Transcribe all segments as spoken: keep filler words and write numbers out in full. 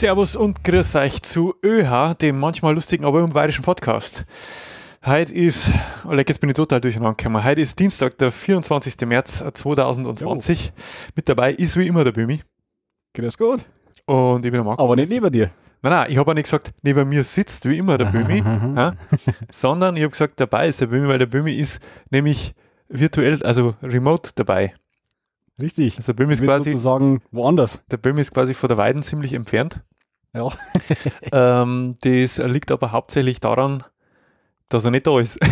Servus und grüß euch zu ÖH, dem manchmal lustigen, aber unbayerischen Podcast. Heute ist, oh, jetzt bin ich total durcheinander gekommen, heute ist Dienstag, der vierundzwanzigster März zweitausendzwanzig. Jo. Mit dabei ist wie immer der Bömi. Grüß Gott. Und ich bin der Marco. Aber nicht neben dir. Nein, nein, ich habe auch nicht gesagt, neben mir sitzt wie immer der Bömi, ja, sondern ich habe gesagt, dabei ist der Bömi, weil der Bömi ist nämlich virtuell, also remote dabei. Richtig. Also der Bömi ist ich quasi sagen, woanders. Der Bömi ist quasi von der Weiden ziemlich entfernt. Ja. ähm, das liegt aber hauptsächlich daran, dass er nicht da ist.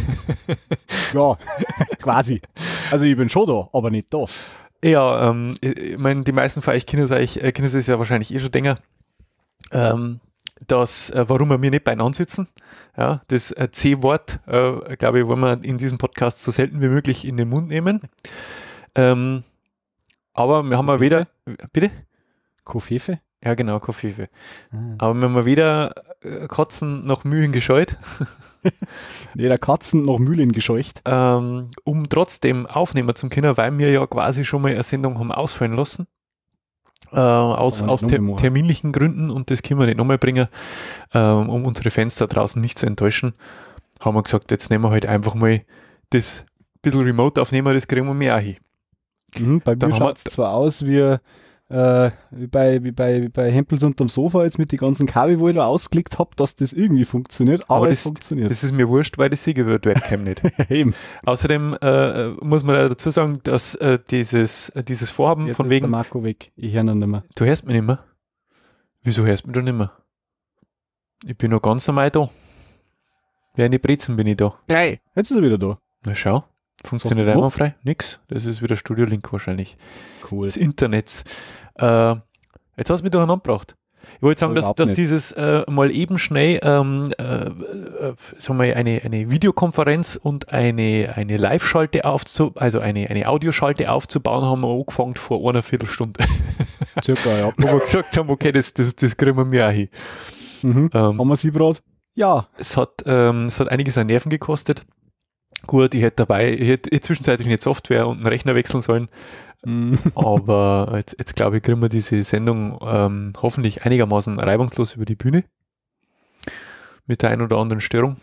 Ja, quasi. Also ich bin schon da, aber nicht da. Ja, ähm, ich meine, die meisten von euch kennen es, euch, äh, kennen es ja wahrscheinlich eh schon länger, ähm, dass, äh, warum wir mir nicht beieinander sitzen. Ja, das äh, C-Wort, äh, glaube ich, wollen wir in diesem Podcast so selten wie möglich in den Mund nehmen. Ähm, aber wir haben mal wieder, bitte? Kofefe? Ja, genau, Kofefe. Ah. Aber wir haben mal wieder äh, Katzen nach Mühlen gescheut. Nee, der Katzen nach Mühlen gescheucht. Ähm, um trotzdem aufnehmen zu können, weil wir ja quasi schon mal eine Sendung haben ausfallen lassen. Äh, aus aus ter terminlichen Gründen, und das können wir nicht nochmal bringen, ähm, um unsere Fans da draußen nicht zu enttäuschen, haben wir gesagt, jetzt nehmen wir halt einfach mal das bisschen Remote aufnehmen, das kriegen wir mehr auch hin. Mhm, bei mir schaut es zwar aus wie, äh, wie, bei, wie, bei, wie bei Hempels unterm Sofa jetzt mit den ganzen Kabel, wo ich da ausgelegt habe, dass das irgendwie funktioniert, aber, aber das, es funktioniert. Das ist mir wurscht, weil das Sieger wird Webcam nicht. Eben. Außerdem äh, muss man dazu sagen, dass äh, dieses, äh, dieses Vorhaben jetzt von ist wegen... der Marco weg, ich höre ihn nicht mehr. Du hörst mich nicht mehr? Wieso hörst du mich da nicht mehr? Ich bin noch ganz normal da. Wie eine Brezen bin ich da. Gleich, jetzt ist er wieder da. Na schau. Funktioniert so, einwandfrei? Nix. Das ist wieder Studio Link wahrscheinlich. Cool. Das Internet. Äh, jetzt hast du mich durcheinander gebracht. Ich wollte sagen, dass, dass dieses äh, mal eben schnell ähm, äh, äh, sagen wir, eine, eine Videokonferenz und eine, eine Live-Schalte aufzu, also eine, eine Audioschalte aufzubauen, haben wir angefangen vor einer Viertelstunde. Circa, ja. Wo wir gesagt haben, okay, das, das, das kriegen wir mehr hin. Mhm. Ähm, haben wir sie gerade? Ja. Es hat, ähm, es hat einiges an Nerven gekostet. Gut, ich hätte dabei, ich hätte zwischenzeitlich nicht Software und einen Rechner wechseln sollen, mm. aber jetzt, jetzt glaube ich, kriegen wir diese Sendung ähm, hoffentlich einigermaßen reibungslos über die Bühne mit der ein oder anderen Störung.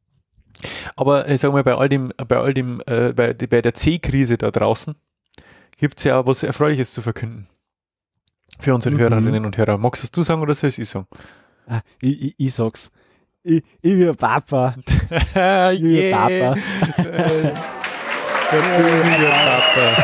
Aber ich sage mal, bei all dem, bei all dem, äh, bei, bei der C-Krise da draußen gibt es ja was Erfreuliches zu verkünden für unsere mhm. Hörerinnen und Hörer. Magst es du sagen oder soll es ich sagen? Ah, ich, ich, ich sag's. Ich, ich will Papa. Ich will yeah. Papa. Ich will Papa.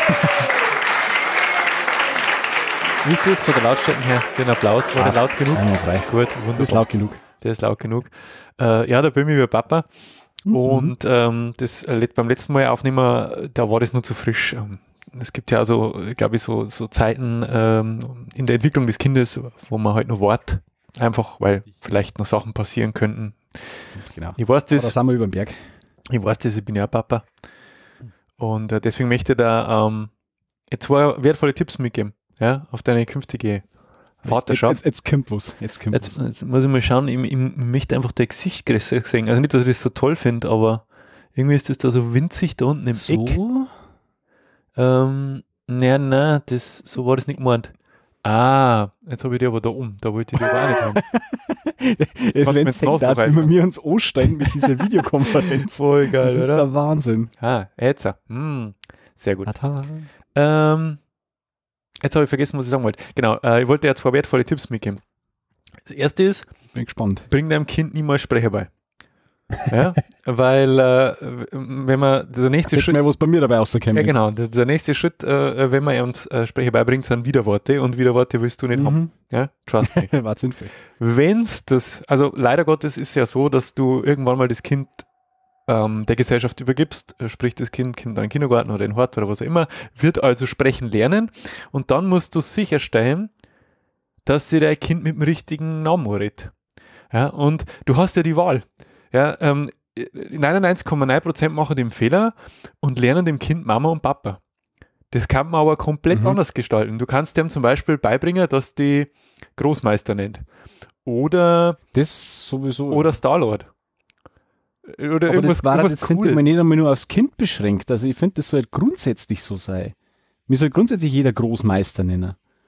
Wie ist das von der Lautstärke her? Den Applaus, war der laut genug? Frei. Gut, wunderbar. Der ist laut genug. Der ist laut genug. Äh, ja, der Bömi will Papa. Mhm. Und ähm, das äh, beim letzten Mal aufnehmen, da war das nur zu frisch. Es gibt ja also, glaube ich, so, so Zeiten ähm, in der Entwicklung des Kindes, wo man halt noch wartet. Einfach, weil vielleicht noch Sachen passieren könnten. Genau. Ich weiß das. Da sind wir über den Berg. Ich weiß das, ich bin ja Papa. Und äh, deswegen möchte ich da ähm, jetzt zwei wertvolle Tipps mitgeben, ja, auf deine künftige Vaterschaft. Jetzt, jetzt, jetzt kommt was. Jetzt, kommt jetzt, was. jetzt muss ich mal schauen, ich, ich möchte einfach dein Gesicht größer sehen. Also nicht, dass ich das so toll finde, aber irgendwie ist das da so winzig da unten im so? Eck. Ähm, nein, nein, das, so war das nicht gemeint. Ah, jetzt habe ich die aber da um. Da wollte ich die aber auch nicht haben. Jetzt wenn es darf, wie wir uns ansteigen mit dieser Videokonferenz. Voll geil, das ist oder? der Wahnsinn. Ah, jetzt. Mm, sehr gut. Ähm, jetzt habe ich vergessen, was ich sagen wollte. Genau, äh, ich wollte ja zwei wertvolle Tipps mitgeben. Das erste ist, bin gespannt. Bring deinem Kind niemals Sprecher bei. Ja, weil äh, wenn man der nächste Schritt, mehr, was bei mir dabei rauskommt. Ja, genau, der, der nächste Schritt, äh, wenn man uns äh, Sprecher beibringt, sind Widerworte, und Widerworte willst du nicht mhm. haben. Ja, trust me. War sinnvoll. Wenn's das, also leider Gottes ist ja so, dass du irgendwann mal das Kind ähm, der Gesellschaft übergibst, äh, sprich das Kind, Kind in den Kindergarten oder in den Hort oder was auch immer, wird also sprechen lernen, und dann musst du sicherstellen, dass sie dein Kind mit dem richtigen Namen redet. Ja, und du hast ja die Wahl. Ja, ähm, neunundneunzig Komma neun Prozent machen den Fehler und lernen dem Kind Mama und Papa. Das kann man aber komplett mhm. anders gestalten. Du kannst dem zum Beispiel beibringen, dass die Großmeister nennt. Oder, das sowieso. Oder Star-Lord. Oder aber irgendwas, das war irgendwas das finde ich nicht einmal nur aufs Kind beschränkt. Also ich finde, das soll halt grundsätzlich so sein. Mir soll grundsätzlich jeder Großmeister nennen.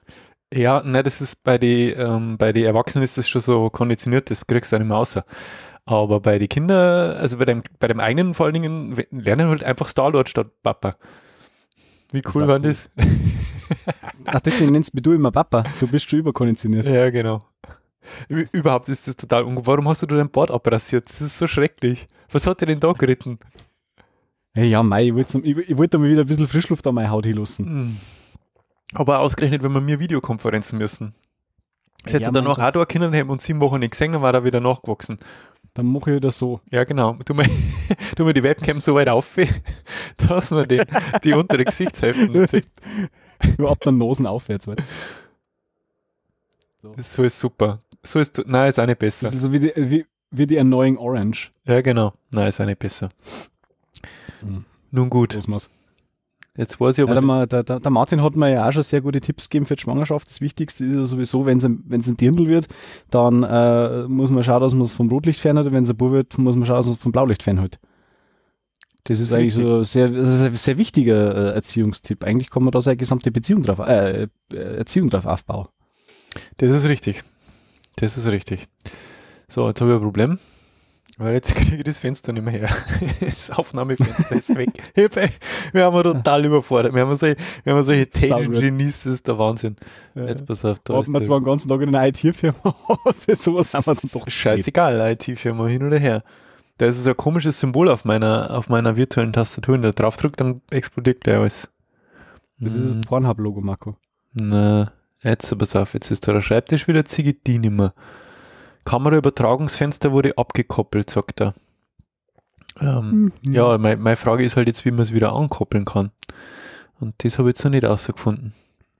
Ja, ne, das ist bei den ähm, bei die Erwachsenen ist das schon so konditioniert, das kriegst du auch nicht mehr raus. Aber bei den Kindern, also bei dem, bei dem eigenen vor allen Dingen, lernen halt einfach Star-Lord statt Papa. Wie cool war das? Ach, deswegen nennst du immer Papa. Du bist schon überkonditioniert. Ja, genau. Ü- Überhaupt ist das total ungut. Warum hast du dein Board abrasiert? Das ist so schrecklich. Was hat dir denn da geritten? Hey, ja, mei, ich wollte ich, ich wollt mal wieder ein bisschen Frischluft an meine Haut hinlassen. Aber ausgerechnet, wenn wir mir Videokonferenzen müssen. Das hättest Ja, du danach mein auch da können haben und sieben Wochen nicht gesehen, dann war er wieder nachgewachsen. Dann mache ich das so. Ja, genau. Tu mir, tu mir die Webcam so weit auf, dass man die, die untere Gesichtshälfte sieht. Nur ab der Nosen aufwärts. Weil. So. So ist super. So ist, nein, ist auch nicht besser. Das ist so wie die, wie, wie die Annoying Orange. Ja, genau. Nein, ist auch nicht besser. Mhm. Nun gut. Cosmos. Jetzt weiß ich aber. Ja, der, der, der Martin hat mir ja auch schon sehr gute Tipps gegeben für die Schwangerschaft. Das Wichtigste ist ja sowieso, wenn es ein, ein Dirndl wird, dann äh, muss man schauen, dass man es vom Rotlicht fernhält. Wenn es ein Bub wird, muss man schauen, dass man es vom Blaulicht fernhält. Das ist eigentlich so sehr, das ist ein sehr wichtiger äh, Erziehungstipp. Eigentlich kann man da seine gesamte Beziehung drauf, äh, Erziehung drauf aufbauen. Das ist richtig. Das ist richtig. So, jetzt habe ich ein Problem. Weil jetzt kriege ich das Fenster nicht mehr her. Das Aufnahmefenster ist weg. Hilfe! Wir haben total überfordert. Wir haben solche, wir haben solche Technik-Genies, das ist der Wahnsinn. Ja. Jetzt pass auf. Da Warten wir zwar den ganzen Tag in einer I T-Firma, für sowas haben wir dann doch. Scheißegal, I T-Firma, hin oder her. Da ist so ein komisches Symbol auf meiner, auf meiner virtuellen Tastatur. Wenn du drauf drückt, dann explodiert gleich alles. Das hm. ist das Pornhub-Logo, Marco. Na, jetzt pass auf. Jetzt ist da der Schreibtisch wieder, ziehe ich die nicht mehr. Kameraübertragungsfenster wurde abgekoppelt, sagt er. Ähm, mhm. Ja, meine, meine Frage ist halt jetzt, wie man es wieder ankoppeln kann. Und das habe ich jetzt noch nicht rausgefunden.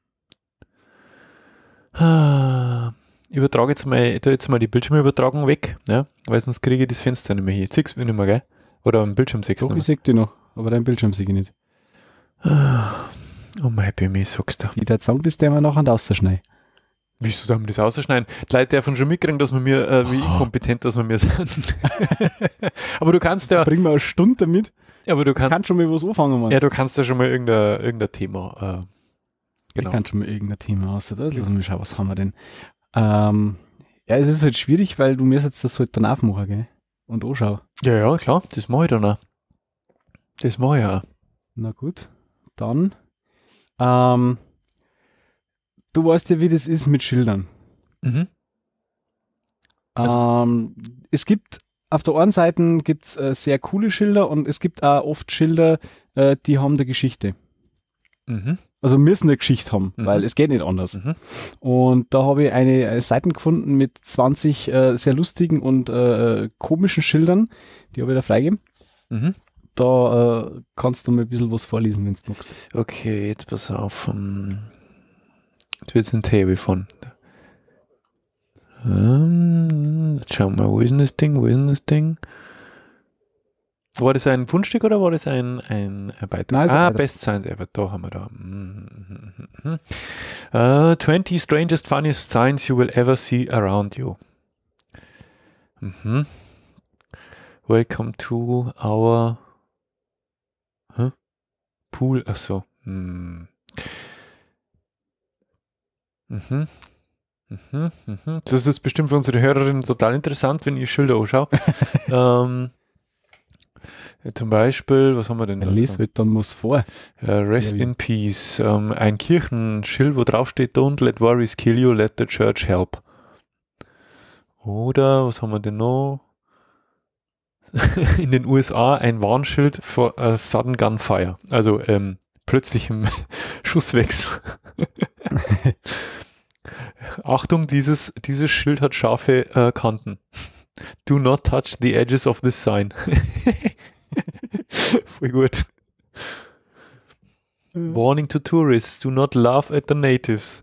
Ich übertrage jetzt mal, ich tue jetzt mal die Bildschirmübertragung weg, ja, weil sonst kriege ich das Fenster nicht mehr hier. Siehst du mich nicht mehr, gell? Oder am Bildschirm siehst du Doch, ich sehe die noch, aber dein Bildschirm sehe ich nicht. Oh mein Baby, sagst du. Ich würde sagen, das der wir nachher rausschneiden. Wieso darf man das ausschneiden? Die Leute dürfen schon mitkriegen, dass wir mir, äh, wie inkompetent, dass wir mir sind. Aber du kannst ja. Bring mal eine Stunde mit. Ja, aber du kannst. Kannst schon mal was anfangen, Mann. Ja, du kannst ja schon mal irgendein, irgendein Thema. Äh, genau. Ich kann schon mal irgendein Thema aus. Lass mich schauen, was haben wir denn? Ähm, ja, es ist halt schwierig, weil du mir jetzt das halt dann aufmachen, gell? Und anschauen. Ja, ja, klar. Das mache ich dann auch. Das mache ich auch. Na gut. Dann. Ähm. Du weißt ja, wie das ist mit Schildern. Mhm. Also. Ähm, es gibt auf der einen Seite gibt's, äh, sehr coole Schilder und es gibt auch oft Schilder, äh, die haben eine Geschichte. Mhm. Also müssen eine Geschichte haben, mhm. weil es geht nicht anders. Mhm. Und da habe ich eine, eine Seite gefunden mit zwanzig äh, sehr lustigen und äh, komischen Schildern. Die habe ich da freigegeben. Mhm. Da äh, kannst du mal ein bisschen was vorlesen, wenn du magst. Okay, jetzt pass auf. Um Das wird ein Table von. Ähm, jetzt schauen wir mal, wo ist denn das Ding? Wo ist denn das Ding? War das ein Fundstück oder war das ein, ein Beitrag? Nein, ah, Best Science Ever, da haben wir da. Mm-hmm. Uh, twenty strangest, funniest signs you will ever see around you. Mhm. Welcome to our huh? Pool. Ach so. Hm. Mhm. Mhm, mhm. Das ist bestimmt für unsere Hörerinnen total interessant, wenn ich Schilder anschaue. ähm, ja, zum Beispiel, was haben wir denn da? Lies halt dann was vor. Ja, Rest ja, in Peace. Ähm, ein Kirchenschild, wo drauf steht, Don't let worries kill you, let the church help. Oder, was haben wir denn noch? In den U S A ein Warnschild for a sudden gunfire. Also ähm, plötzlichem Schusswechsel. Achtung, dieses, dieses Schild hat scharfe äh, Kanten. Do not touch the edges of this sign. Voll gut. Mhm. Warning to tourists, do not laugh at the natives.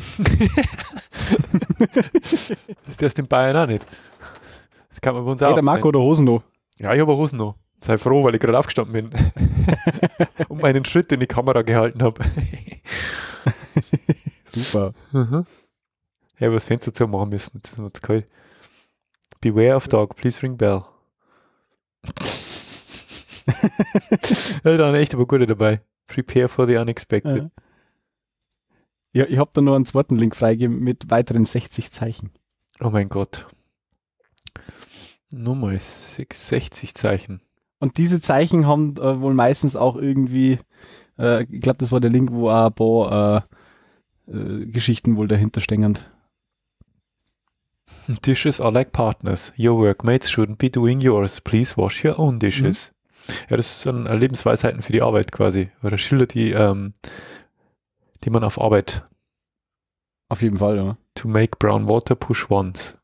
Das darfst du in Bayern auch nicht. Das kann man bei uns hey, auch. Der Marco oder Hosen noch? Ja, ich habe Hosen noch. Sei froh, weil ich gerade aufgestanden bin. Und meinen Schritt in die Kamera gehalten habe. Super. Mhm. Ja, aber das Fenster zu machen müssen. Das ist mir zu kalt. Beware of dog, please ring bell. Ja, da waren echt aber gute dabei. Prepare for the unexpected. Ja, ich habe da noch einen zweiten Link freigegeben mit weiteren sechzig Zeichen. Oh mein Gott. Nummer sechzig Zeichen. Und diese Zeichen haben äh, wohl meistens auch irgendwie, äh, ich glaube, das war der Link, wo auch ein paar äh, äh, Geschichten wohl dahinter stehen. Dishes are like partners. Your workmates shouldn't be doing yours. Please wash your own dishes. Mhm. Ja, das sind Lebensweisheiten für die Arbeit quasi. Oder Schilder, die, ähm, die man auf Arbeit. Auf jeden Fall, ja. To make brown water push once.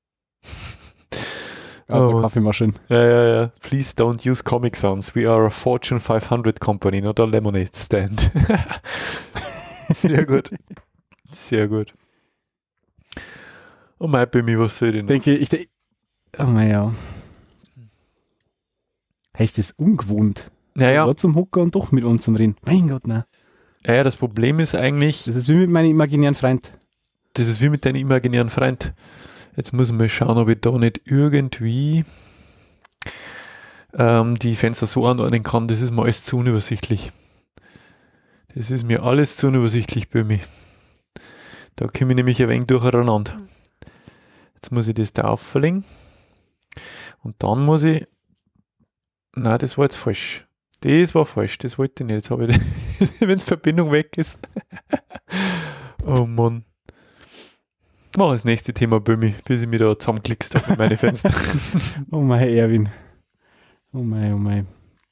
Ja, oh. Kaffeemaschine. Ja, ja, ja. Please don't use Comic Sans. We are a Fortune five hundred company, not a lemonade stand. Sehr gut. Sehr gut. Oh mein Bimi, was soll ich denn? Denke ich, denke, oh mein ja. Heißt das ungewohnt? Ja, ja. Zum Hocker und doch mit uns zum Reden. Mein Gott, nein. Ja, ja, das Problem ist eigentlich. Das ist wie mit meinem imaginären Freund. Das ist wie mit deinem imaginären Freund. Jetzt muss ich mal schauen, ob ich da nicht irgendwie ähm, die Fenster so anordnen kann. Das ist mir alles zu unübersichtlich. Das ist mir alles zu unübersichtlich bei mir. Da komme ich nämlich ein wenig durcheinander. Jetzt muss ich das da aufverlegen. Und dann muss ich. Nein, das war jetzt falsch. Das war falsch. Das wollte ich nicht. Jetzt habe ich, wenn die Verbindung weg ist. Oh Mann. Mach das nächste Thema bei mir, bis ich mich da zusammenklickst habe mit meinen Fenster. Oh mein Erwin. Oh mein, oh mein.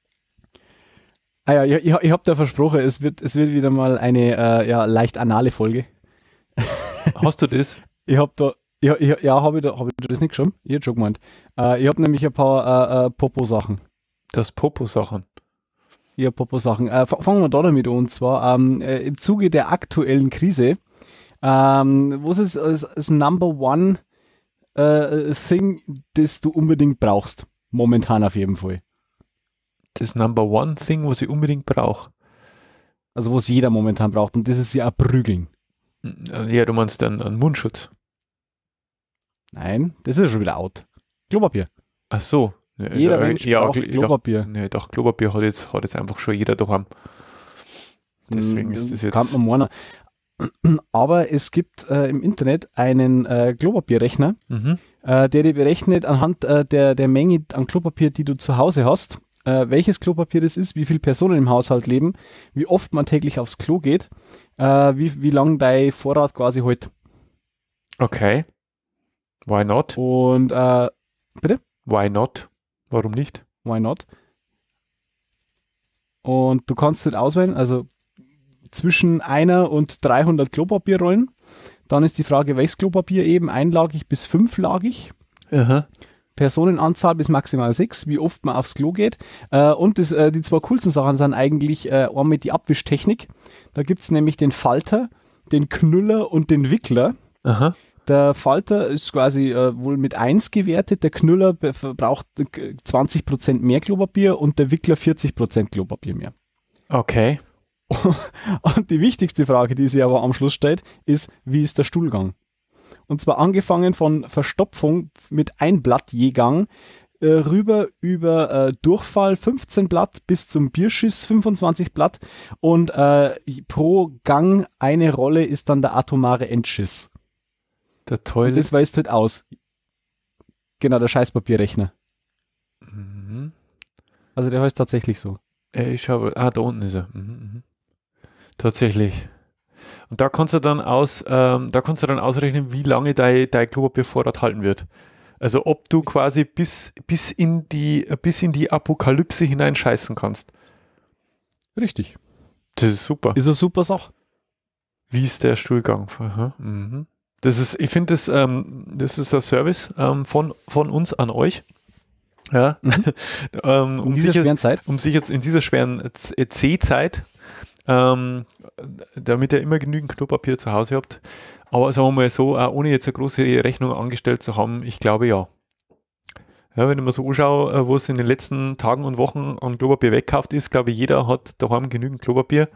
Ah ja, ich, ich, ich habe da versprochen, es wird, es wird wieder mal eine äh, ja, leicht anale Folge. Hast du das? Ich habe da, ich, ich, ja, habe ich, da, hab ich das nicht schon? Ich hätte schon gemeint. Äh, ich habe nämlich ein paar äh, äh, Popo-Sachen. Das Popo-Sachen? Ja, Popo-Sachen. Äh, fangen wir da damit an. Und zwar ähm, äh, im Zuge der aktuellen Krise. Ähm, was ist das, das Number One äh, Thing, das du unbedingt brauchst? Momentan auf jeden Fall. Das Number One Thing, was ich unbedingt brauche? Also was jeder momentan braucht. Und das ist ja ein Prügeln. Ja, du meinst einen, einen Mundschutz? Nein, das ist ja schon wieder out. Klopapier. Ach so. Ja, jeder Mensch ja, braucht ich Klopapier. Dachte, ich dachte, Klopapier hat jetzt, hat jetzt einfach schon jeder daheim. Deswegen das ist das jetzt... Kann man meinen. Aber es gibt äh, im Internet einen äh, Klopapierrechner, mhm. äh, der dir berechnet anhand äh, der, der Menge an Klopapier, die du zu Hause hast, äh, welches Klopapier das ist, wie viele Personen im Haushalt leben, wie oft man täglich aufs Klo geht, äh, wie, wie lang dein Vorrat quasi hält. Okay. Why not? Und, äh, bitte? Why not? Warum nicht? Why not? Und du kannst nicht auswählen, also zwischen einer und dreihundert Klopapierrollen. Dann ist die Frage, welches Klopapier eben, einlagig bis fünflagig. Aha. Personenanzahl bis maximal sechs, wie oft man aufs Klo geht. Äh, und das, äh, die zwei coolsten Sachen sind eigentlich äh, einmal die Abwischtechnik. Da gibt es nämlich den Falter, den Knüller und den Wickler. Aha. Der Falter ist quasi äh, wohl mit eins gewertet, der Knüller verbraucht zwanzig Prozent mehr Klopapier und der Wickler vierzig Prozent Klopapier mehr. Okay. Und die wichtigste Frage, die sich aber am Schluss stellt, ist, wie ist der Stuhlgang? Und zwar angefangen von Verstopfung mit ein Blatt je Gang, äh, rüber über äh, Durchfall fünfzehn Blatt bis zum Bierschiss fünfundzwanzig Blatt und äh, pro Gang eine Rolle ist dann der atomare Endschiss. Der Toilet. Und das weist halt aus. Genau, der Scheißpapierrechner. Mhm. Also der heißt tatsächlich so. Ich habe, ah, da unten ist er. Mhm, mhm. Tatsächlich. Und da kannst du dann aus, ähm, da kannst du dann ausrechnen, wie lange dein, dein Klopapiervorrat halten wird. Also ob du quasi bis, bis in die, bis in die Apokalypse hineinscheißen kannst. Richtig. Das ist super. Ist eine super Sache. Wie ist der Stuhlgang? Aha, mhm. Das ist, ich finde, das, ähm, das ist ein Service ähm, von, von uns an euch. Ja. Mhm. ähm, um, in dieser sicher, schweren Zeit. Um sich jetzt in dieser schweren C-Zeit, ähm, damit ihr immer genügend Klopapier zu Hause habt. Aber sagen wir mal so, auch ohne jetzt eine große Rechnung angestellt zu haben, ich glaube ja. Ja, wenn ich mir so anschaue, was in den letzten Tagen und Wochen an Klopapier weggekauft ist, glaube ich, jeder hat daheim genügend Klopapier.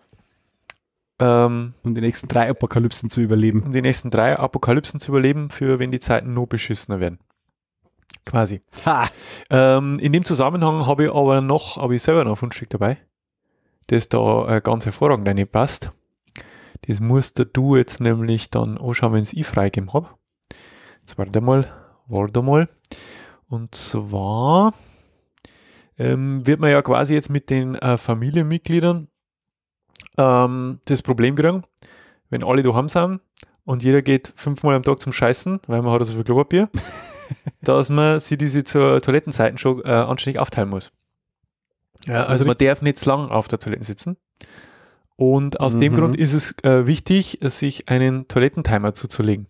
Ähm, um die nächsten drei Apokalypsen zu überleben. Um die nächsten drei Apokalypsen zu überleben, für wenn die Zeiten noch beschissener werden. Quasi. Ähm, in dem Zusammenhang habe ich aber noch, habe ich selber noch ein Fundstück dabei, das da äh, ganz hervorragend reinpasst. Das musst du jetzt nämlich dann anschauen, wenn ich es freigegeben habe. Jetzt warte mal, warte mal. Und zwar ähm, wird man ja quasi jetzt mit den äh, Familienmitgliedern ähm, das Problem kriegen, wenn alle daheim sind und jeder geht fünfmal am Tag zum Scheißen, weil man hat so viel Klopapier, dass man sich diese zur Toilettenseiten schon äh, anständig aufteilen muss. Ja, also man darf nicht zu lang auf der Toilette sitzen. Und aus mhm. dem Grund ist es äh, wichtig, sich einen Toilettentimer zuzulegen.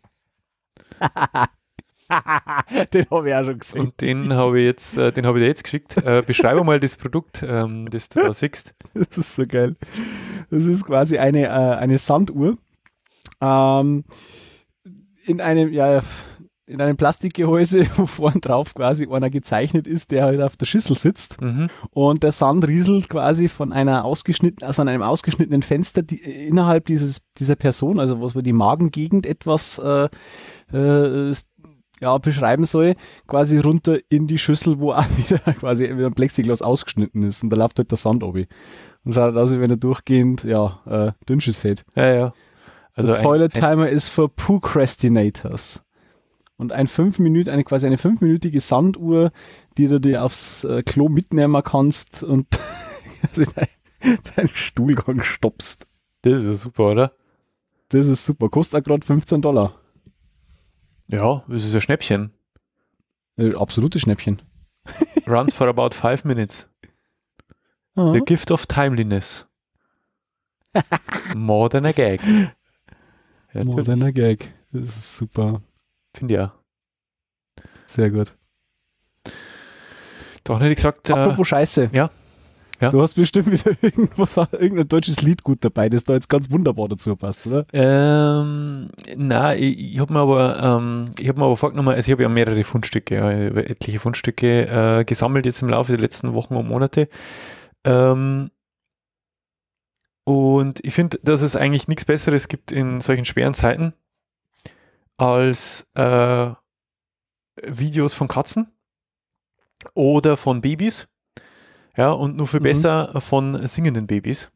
Den habe ich auch schon gesehen. Und den habe ich jetzt, äh, den habe ich dir jetzt geschickt. Äh, beschreibe mal das Produkt, ähm, das du da siehst. Das ist so geil. Das ist quasi eine, äh, eine Sanduhr. Ähm, in einem, ja, in einem Plastikgehäuse, wo vorne drauf quasi einer gezeichnet ist, der halt auf der Schüssel sitzt. Mhm. Und der Sand rieselt quasi von einer ausgeschnittenen, also an einem ausgeschnittenen Fenster die, innerhalb dieses, dieser Person, also was wir die Magengegend etwas äh, äh, ja, beschreiben soll, quasi runter in die Schüssel, wo auch wieder quasi wieder ein Plexiglas ausgeschnitten ist. Und da läuft halt der Sand runter. Und schaut aus, wie wenn er durchgehend, ja, äh, Dünnschiss hätte. Ja, ja. Also der Toilet Timer ist für Procrastinators. Und ein fünf Minuten, eine quasi eine fünfminütige Sanduhr, die du dir aufs äh, Klo mitnehmen kannst und deinen dein Stuhlgang stoppst. Das ist super, oder? Das ist super. Kostet auch gerade fünfzehn Dollar. Ja, das ist ein Schnäppchen. Äh, absolutes Schnäppchen. Runs for about five minutes. Uh-huh. The gift of timeliness. More than a gag. Ja, More than a gag. Das ist super. Finde ich auch. Sehr gut. Doch hätte ich gesagt. Apropos äh, Scheiße. Ja. ja. Du hast bestimmt wieder irgendwas, irgendein deutsches Lied gut dabei, das da jetzt ganz wunderbar dazu passt, oder? Ähm, nein, ich, ich habe mir aber, ähm, ich habe mir aber vorgenommen, also ich habe ja mehrere Fundstücke, ja, etliche Fundstücke äh, gesammelt jetzt im Laufe der letzten Wochen und Monate. Ähm, und ich finde, dass es eigentlich nichts Besseres gibt in solchen schweren Zeiten als äh, Videos von Katzen oder von Babys, ja, und nur viel mhm. besser von singenden Babys.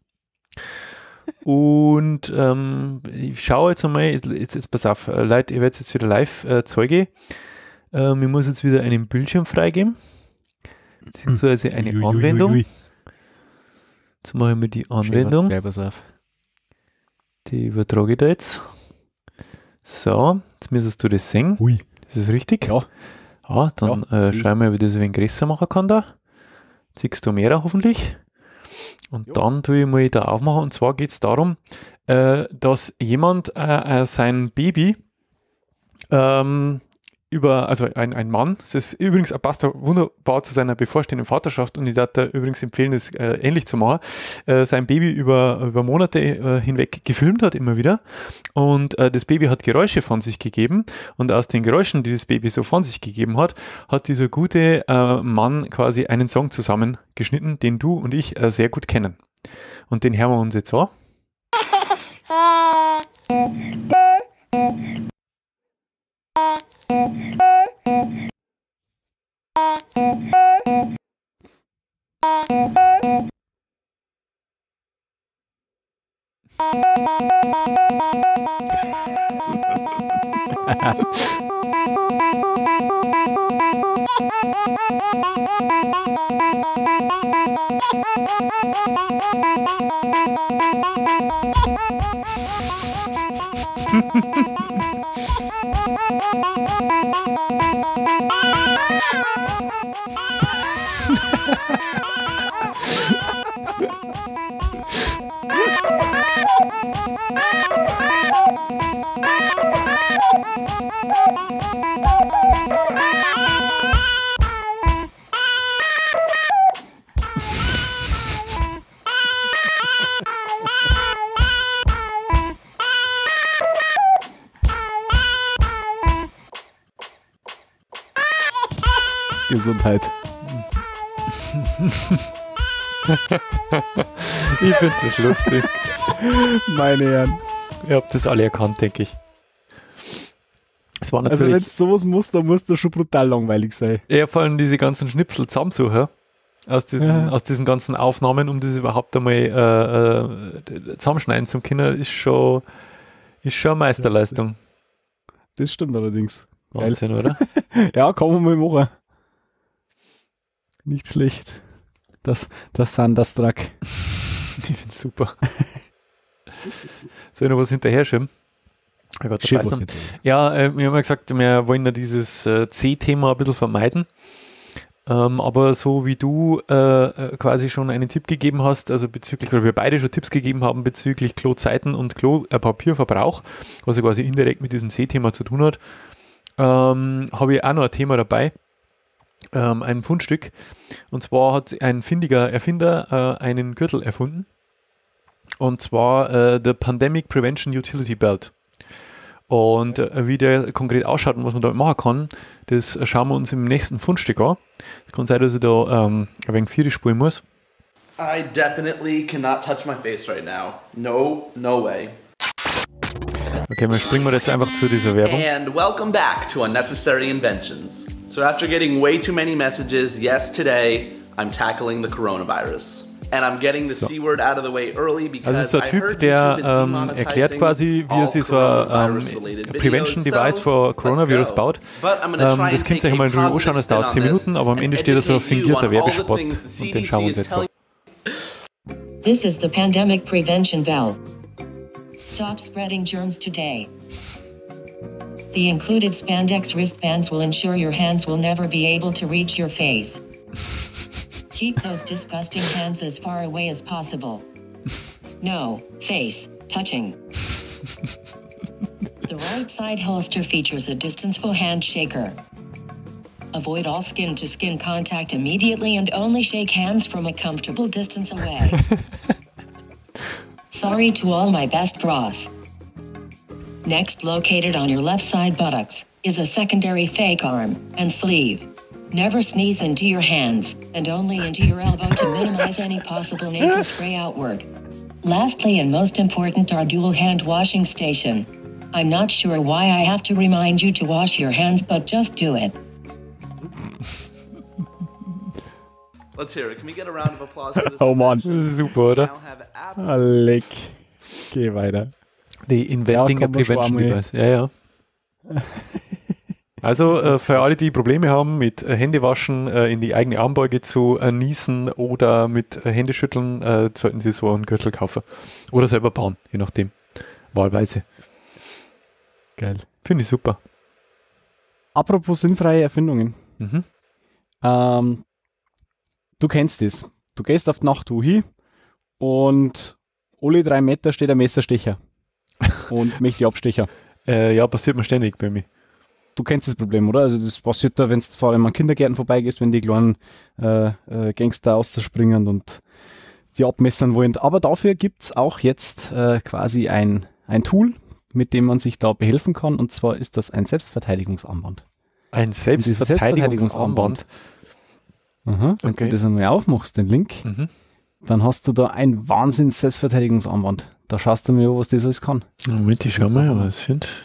Und ähm, ich schaue jetzt einmal, jetzt, jetzt, jetzt pass auf, Leute, ihr werdet jetzt wieder live äh, Zeuge. Ähm, ich muss jetzt wieder einen Bildschirm freigeben, beziehungsweise eine ui, Anwendung. Ui, ui, ui. Jetzt mache ich mir die Anwendung. Schön, pass auf. Die übertrage ich da jetzt. So, jetzt müsstest du das sehen. Ui. Das ist richtig? Ja. Ja, dann ja. Äh, schauen wir, wie ich das ein wenig größer machen kann da. Siehst du mehr hoffentlich. Und jo. Dann tue ich mal da aufmachen. Und zwar geht es darum, äh, dass jemand äh, äh, sein Baby ähm, über, also ein, ein Mann, das ist übrigens, er passt da wunderbar zu seiner bevorstehenden Vaterschaft und ich würde übrigens empfehlen, das äh, ähnlich zu machen, äh, sein Baby über, über Monate äh, hinweg gefilmt hat immer wieder und äh, das Baby hat Geräusche von sich gegeben und aus den Geräuschen, die das Baby so von sich gegeben hat, hat dieser gute äh, Mann quasi einen Song zusammengeschnitten, den du und ich äh, sehr gut kennen. Und den hören wir uns jetzt an. Gesundheit. Ich finde das lustig. Meine Herren. Ihr habt das alle erkannt, denke ich. Es war also wenn es sowas muss, dann muss das schon brutal langweilig sein. Ja, vor allem diese ganzen Schnipsel zusammensuchen. aus diesen, Ja. aus diesen ganzen Aufnahmen, um das überhaupt einmal äh, äh, zusammenschneiden zum Kinder, ist schon, ist schon eine Meisterleistung. Das stimmt allerdings. Geil. Wahnsinn, oder? Ja, kann man mal machen. Nicht schlecht. Das, das Thunderstruck. Ich finde es super. Soll ich noch was hinterher schieben? Ich grad dabei sein. Ja, äh, wir haben ja gesagt, wir wollen ja dieses äh, C-Thema ein bisschen vermeiden. Ähm, aber so wie du äh, quasi schon einen Tipp gegeben hast, also bezüglich, oder wir beide schon Tipps gegeben haben bezüglich Klozeiten und Klopapierverbrauch, was ja quasi indirekt mit diesem C-Thema zu tun hat, ähm, habe ich auch noch ein Thema dabei, ähm, ein Fundstück. Und zwar hat ein findiger Erfinder äh, einen Gürtel erfunden. Und zwar äh, der Pandemic Prevention Utility Belt. Und äh, wie der konkret ausschaut und was man damit machen kann, das schauen wir uns im nächsten Fundstück an. Es kann sein, dass ich da ähm, ein wenig Vieri spulen muss. I definitely cannot touch my face right now. No, no way. Okay, dann springen wir jetzt einfach zu dieser Werbung. And welcome back to Unnecessary Inventions. So after getting way too many messages, yes, today I'm tackling the coronavirus. And I'm getting the So. C word out of the way early because Also es ist ein I Typ, heard der YouTube is ähm, demonetizing erklärt quasi, wie er all sich so ein ähm, coronavirus-related Prevention videos. Device So, for let's Coronavirus go. baut. But I'm gonna Ähm, try das and könnt ihr take euch mal a drüber anschauen, positive das dauert spin zehn on this Minuten, aber am and Ende steht da so ein educate you fingierter on all the Werbespot things the und den C D C schauen wir uns is jetzt an. telling This is the Pandemic Prevention Bell. Stop spreading germs today. The included spandex wristbands will ensure your hands will never be able to reach your face. Keep those disgusting hands as far away as possible. No face touching. The right side holster features a distance-ful hand shaker. Avoid all skin-to-skin contact immediately and only shake hands from a comfortable distance away. Sorry to all my best bras. Next, located on your left side buttocks, is a secondary fake arm and sleeve. Never sneeze into your hands, and only into your elbow to minimize any possible nasal spray outward. Lastly and most important, our dual hand washing station. I'm not sure why I have to remind you to wash your hands, but just do it. Let's hear it. Can we get a round of applause for this? Oh Mann. Das ist super, oder? Now have absolute Leck. Geh weiter. Die Inventing Ja, a kann man Prevention schon einmal- Device. Ja, ja. Also äh, für alle, die Probleme haben mit äh, Händewaschen, äh, in die eigene Armbeuge zu äh, niesen oder mit äh, Händeschütteln, äh, sollten sie so einen Gürtel kaufen. Oder selber bauen, je nachdem. Wahlweise. Geil. Finde ich super. Apropos sinnfreie Erfindungen. Mhm. Ähm, du kennst das. Du gehst auf die Nachtruhe hin und alle drei Meter steht ein Messerstecher und möchte Abstecher. Äh, ja, passiert mir ständig bei mir. Du kennst das Problem, oder? Also das passiert da, wenn du vor allem an Kindergärten vorbeigehst, wenn die kleinen äh, äh, Gangster ausspringen und die abmessern wollen. Aber dafür gibt es auch jetzt äh, quasi ein, ein Tool, mit dem man sich da behelfen kann. Und zwar ist das ein Selbstverteidigungsarmband. Ein Selbstverteidigungsarmband. Aha, wenn Okay. du das einmal aufmachst, den Link, Mhm. dann hast du da ein Wahnsinns-Selbstverteidigungsarmband. Da schaust du mir an, was das alles kann. Moment, ich schau mal, was es sind.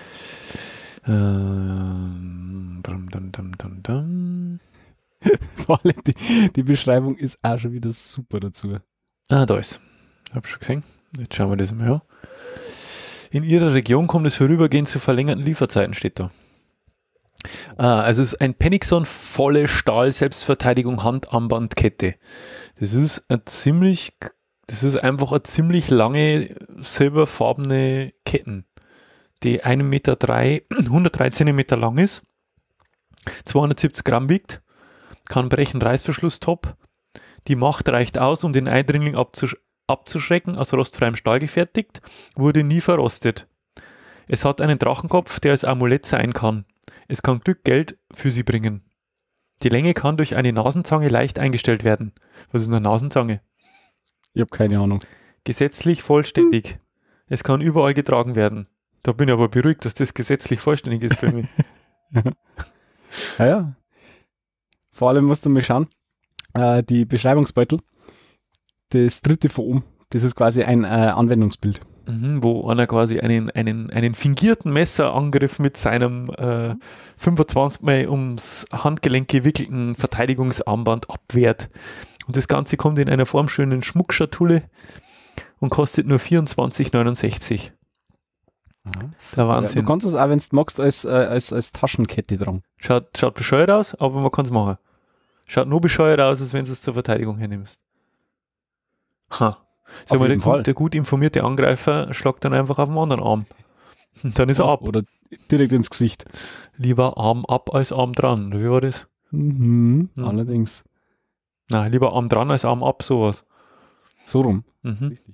Ähm, dum, dum, dum, dum, dum. Vor allem die, die Beschreibung ist auch schon wieder super dazu. Ah, da ist. Hab schon gesehen. Jetzt schauen wir das mal an. In Ihrer Region kommt es vorübergehend zu verlängerten Lieferzeiten, steht da. Ah, also es ist ein Pennixon volle Stahl-Selbstverteidigung Handarmbandkette. Das ist eine ziemlich, das ist einfach eine ziemlich lange silberfarbene Ketten, die ein Meter drei, hundertdrei Zentimeter lang ist, zweihundertsiebzig Gramm wiegt, kann brechen, Reißverschluss top. Die Macht reicht aus, um den Eindringling abzusch abzuschrecken, aus rostfreiem Stahl gefertigt, wurde nie verrostet. Es hat einen Drachenkopf, der als Amulett sein kann. Es kann Glück, Geld für sie bringen. Die Länge kann durch eine Nasenzange leicht eingestellt werden. Was ist eine Nasenzange? Ich habe keine Ahnung. Gesetzlich vollständig. Es kann überall getragen werden. Da bin ich aber beruhigt, dass das gesetzlich vollständig ist bei mir. Ja, ja. Vor allem musst du mal schauen, äh, die Beschreibungsbeutel, das dritte von oben, das ist quasi ein äh, Anwendungsbild. Mhm, wo einer quasi einen, einen, einen fingierten Messerangriff mit seinem äh, fünfundzwanzig Mal ums Handgelenk gewickelten Verteidigungsarmband abwehrt. Und das Ganze kommt in einer formschönen Schmuckschatulle und kostet nur vierundzwanzig neunundsechzig. Der Wahnsinn. Ja, du kannst es auch, wenn du magst, als, äh, als, als Taschenkette dran. Schaut, schaut bescheuert aus, aber man kann es machen. Schaut nur bescheuert aus, als wenn du es zur Verteidigung hernimmst. Ha. Sag mal, der gut, der gut informierte Angreifer schlagt dann einfach auf den anderen Arm. Und dann ist er ab. Oder direkt ins Gesicht. Lieber Arm ab als Arm dran. Wie war das? Mhm, Hm. Allerdings. Na, lieber Arm dran als Arm ab, sowas. So rum. Mhm. Richtig.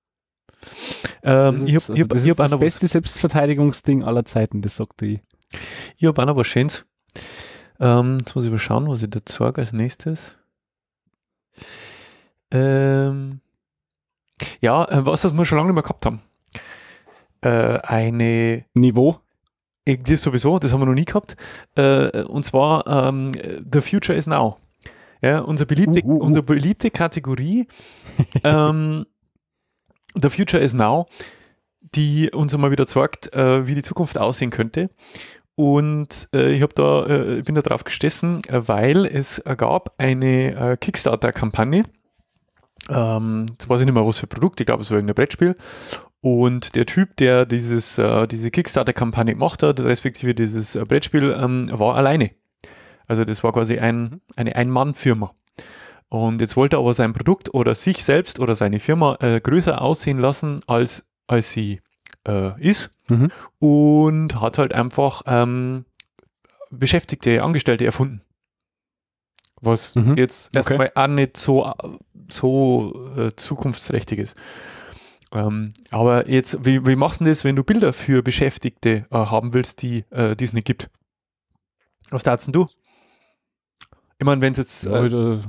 Ähm, Das ich ist, habe ich hab, das, ich ist hab auch das noch beste Selbstverteidigungsding aller Zeiten, das sagt ich. Ich habe auch noch was Schönes. Ähm, jetzt muss ich mal schauen, was ich da sage als nächstes. Ähm, ja, äh, was das wir schon lange nicht mehr gehabt haben. Äh, eine, Niveau? äh, das sowieso, das haben wir noch nie gehabt. Äh, und zwar ähm, The Future is Now. Ja, unsere beliebte, Uh, uh, uh. unsere beliebte Kategorie ähm, The Future is Now, die uns mal wieder zeigt, äh, wie die Zukunft aussehen könnte. Und äh, ich habe da, äh, bin da drauf gestessen, äh, weil es äh, gab eine äh, Kickstarter-Kampagne. Ähm, jetzt weiß ich nicht mehr, was für ein Produkt, ich glaube, es war irgendein Brettspiel. Und der Typ, der dieses, äh, diese Kickstarter-Kampagne gemacht hat, respektive dieses äh, Brettspiel, ähm, war alleine. Also das war quasi ein, eine Ein-Mann-Firma. Und jetzt wollte er aber sein Produkt oder sich selbst oder seine Firma äh, größer aussehen lassen, als, als sie äh, ist. Mhm. Und hat halt einfach ähm, Beschäftigte, Angestellte erfunden. Was Mhm. jetzt Okay. erstmal auch nicht so, so äh, zukunftsträchtig ist. Ähm, aber jetzt, wie, wie machst du das, wenn du Bilder für Beschäftigte äh, haben willst, die äh, die es nicht gibt? Was tatst du? Ich meine, wenn es jetzt. Ja, Äh, halt, äh,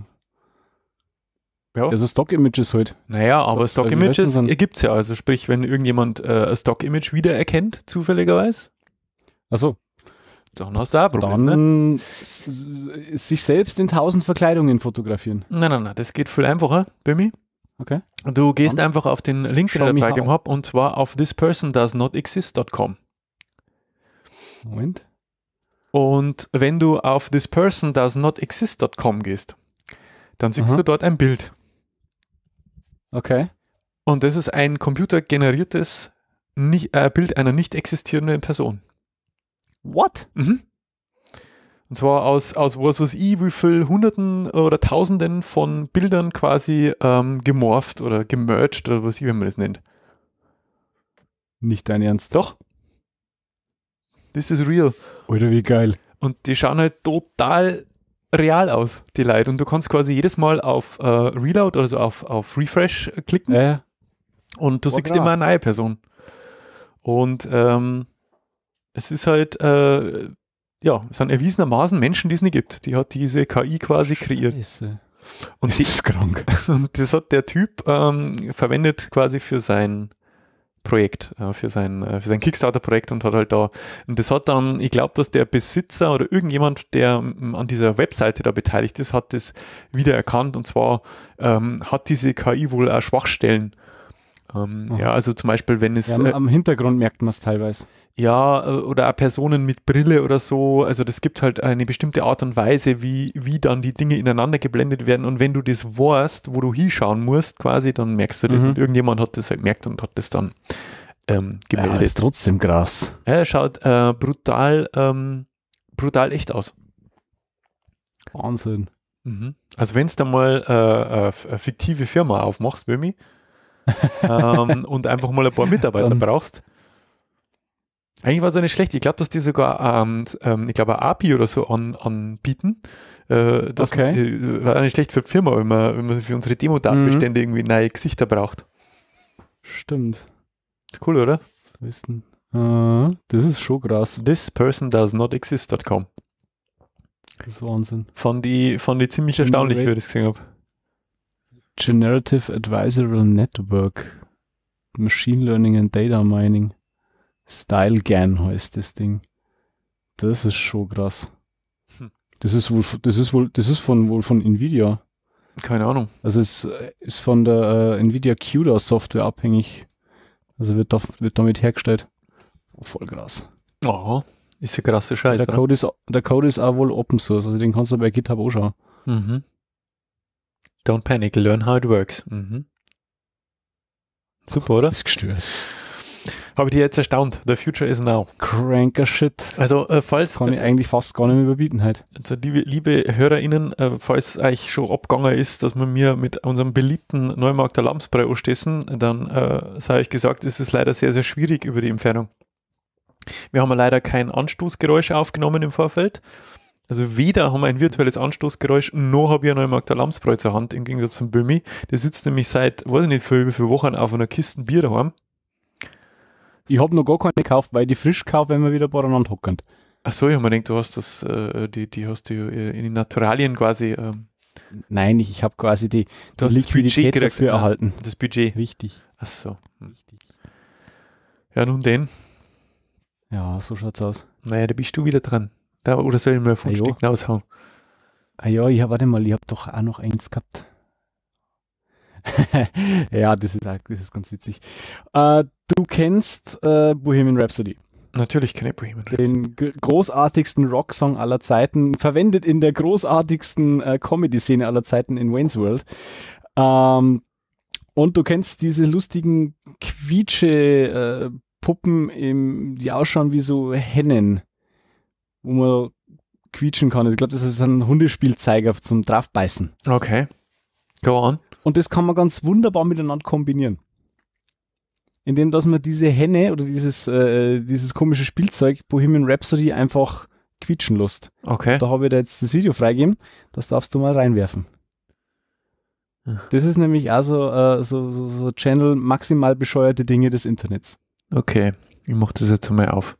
ja. Also Stock-Images halt. Naja, aber So, wie Stock-Images heißen sie? gibt es ja. Also sprich, wenn irgendjemand äh, ein Stock-Image wiedererkennt, zufälligerweise, Achso, dann hast du auch ein Problem. Ne? dann s- s- sich selbst in tausend Verkleidungen fotografieren. Nein, nein, nein, das geht viel einfacher bei mir. Okay. Du gehst Dann einfach auf den Link, den show ich me dabei gegeben how. habe, und zwar auf this person does not exist dot com. Moment. Und wenn du auf this person does not exist dot com gehst, dann siehst Aha. du dort ein Bild. Okay. Und das ist ein computergeneriertes nicht, äh, Bild einer nicht existierenden Person. What? Mhm. Und zwar aus, aus was weiß ich, wie viel Hunderten oder Tausenden von Bildern quasi ähm, gemorpht oder gemerged oder was ich, wie man das nennt. Nicht dein Ernst. Doch. Das ist real. Alter, wie geil. Und die schauen halt total real aus, die Leute. Und du kannst quasi jedes Mal auf äh, Reload, also auf, auf Refresh klicken Äh, und du Oh, siehst krass. immer eine neue Person. Und ähm, es ist halt, äh, ja, es sind erwiesenermaßen Menschen, die es nicht gibt. Die hat diese K I quasi kreiert. Scheiße. Und, Das die, ist krank. und das hat der Typ ähm, verwendet quasi für sein Projekt, äh, für sein, äh, für sein Kickstarter-Projekt und hat halt da, und das hat dann, ich glaube, dass der Besitzer oder irgendjemand, der m, an dieser Webseite da beteiligt ist, hat das wiedererkannt, und zwar ähm, hat diese K I wohl auch Schwachstellen. Ähm, Aha. ja, also zum Beispiel, wenn es Ja, am, äh, am Hintergrund merkt man es teilweise. ja, äh, oder auch Personen mit Brille oder so, also das gibt halt eine bestimmte Art und Weise, wie, wie dann die Dinge ineinander geblendet werden, und wenn du das weißt, wo du hinschauen musst quasi, dann merkst du das, Mhm. und irgendjemand hat das halt gemerkt und hat das dann ähm, Ja, gemeldet. ist trotzdem krass. Ja, er schaut äh, brutal, ähm, brutal echt aus. Wahnsinn. Mhm. Also wenn du da mal äh, eine f- eine fiktive Firma aufmachst, Bömi, ähm, und einfach mal ein paar Mitarbeiter Dann- brauchst, eigentlich war es ja nicht schlecht. Ich glaube, dass die sogar, ähm, ähm, ich glaube, eine A P I oder so an, anbieten. Äh, das Okay. äh, war auch nicht schlecht für die Firma, wenn man, wenn man für unsere Demo-Datenbestände irgendwie neue Gesichter braucht. Stimmt. Ist cool, oder? Wo ist denn? Ah, das ist schon krass. This person does not exist dot com. Das ist Wahnsinn. Fand die, fand die ziemlich erstaunlich, wie ich das gesehen habe. Generative Advisory Network. Machine Learning and Data Mining. StyleGAN heißt das Ding. Das ist schon krass. Hm. Das ist wohl, das ist wohl, das ist von, wohl von Nvidia. Keine Ahnung. Also es ist von der äh, Nvidia CUDA Software abhängig. Also wird, da, wird damit hergestellt. Oh, voll krass. Oh, ist ja krasse Scheiße. Der Code, ist, der Code ist auch wohl Open Source, also den kannst du bei GitHub anschauen. Mhm. Don't panic, learn how it works. Mhm. Super, oder? Das ist gestört. Habe ich dich jetzt erstaunt. The future is now. Cranker Shit. Also, äh, falls... Kann ich eigentlich fast gar nicht mehr überbieten halt. Also, liebe, liebe HörerInnen, äh, falls euch schon abgegangen ist, dass wir mir mit unserem beliebten Neumarkter Lamsbrei anstessen, dann äh, sei euch gesagt, es ist leider sehr, sehr schwierig über die Entfernung. Wir haben leider kein Anstoßgeräusch aufgenommen im Vorfeld. Also weder haben wir ein virtuelles Anstoßgeräusch, noch habe ich einen Neumarkter Lamsbräu zur Hand, im Gegensatz zum Bömi. Der sitzt nämlich seit, weiß ich nicht, für wie viele Wochen auf einer Kiste Bier daheim. Ich habe noch gar keine gekauft, weil ich die frisch kaufe, wenn wir wieder beieinander hocken. Achso, ich habe mir gedacht, du hast das, äh, die, die hast du in den Naturalien quasi. Ähm, Nein, ich, ich habe quasi die, du die hast Liquidität das Budget dafür gekriegt, erhalten. Das Budget. Richtig. Achso. Richtig. Ja, nun denn. Ja, so schaut's aus. Naja, da bist du wieder dran. Da, oder soll ich mal fünf Ah, Stück raushauen? Ah ja, ich hab, warte mal, ich habe doch auch noch eins gehabt. Ja, das ist, auch, das ist ganz witzig. Äh, du kennst äh, Bohemian Rhapsody. Natürlich kenne ich Bohemian Rhapsody. Den g- großartigsten Rocksong aller Zeiten, verwendet in der großartigsten äh, Comedy-Szene aller Zeiten in Wayne's World. Ähm, und du kennst diese lustigen Quietsche-Puppen, äh, die ausschauen wie so Hennen, wo man quietschen kann. Ich glaube, das ist ein Hundespielzeiger zum Draufbeißen. Okay. Go on. Und das kann man ganz wunderbar miteinander kombinieren. Indem, dass man diese Henne oder dieses, äh, dieses komische Spielzeug Bohemian Rhapsody einfach quietschen lässt. Okay. Da habe ich da jetzt das Video freigegeben. Das darfst du mal reinwerfen. Das ist nämlich auch so, äh, so, so, so Channel maximal bescheuerte Dinge des Internets. Okay. Ich mache das jetzt einmal auf.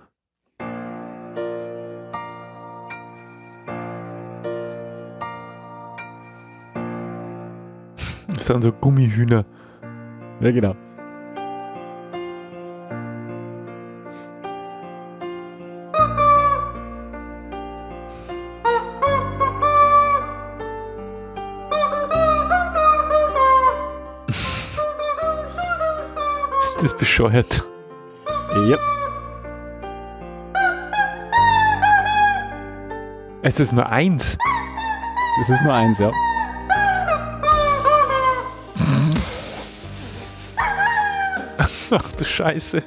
Das sind so Gummihühner. Ja, genau. Ist das bescheuert? Ja. Es ist nur eins. Das ist nur eins, ja. Ach du Scheiße.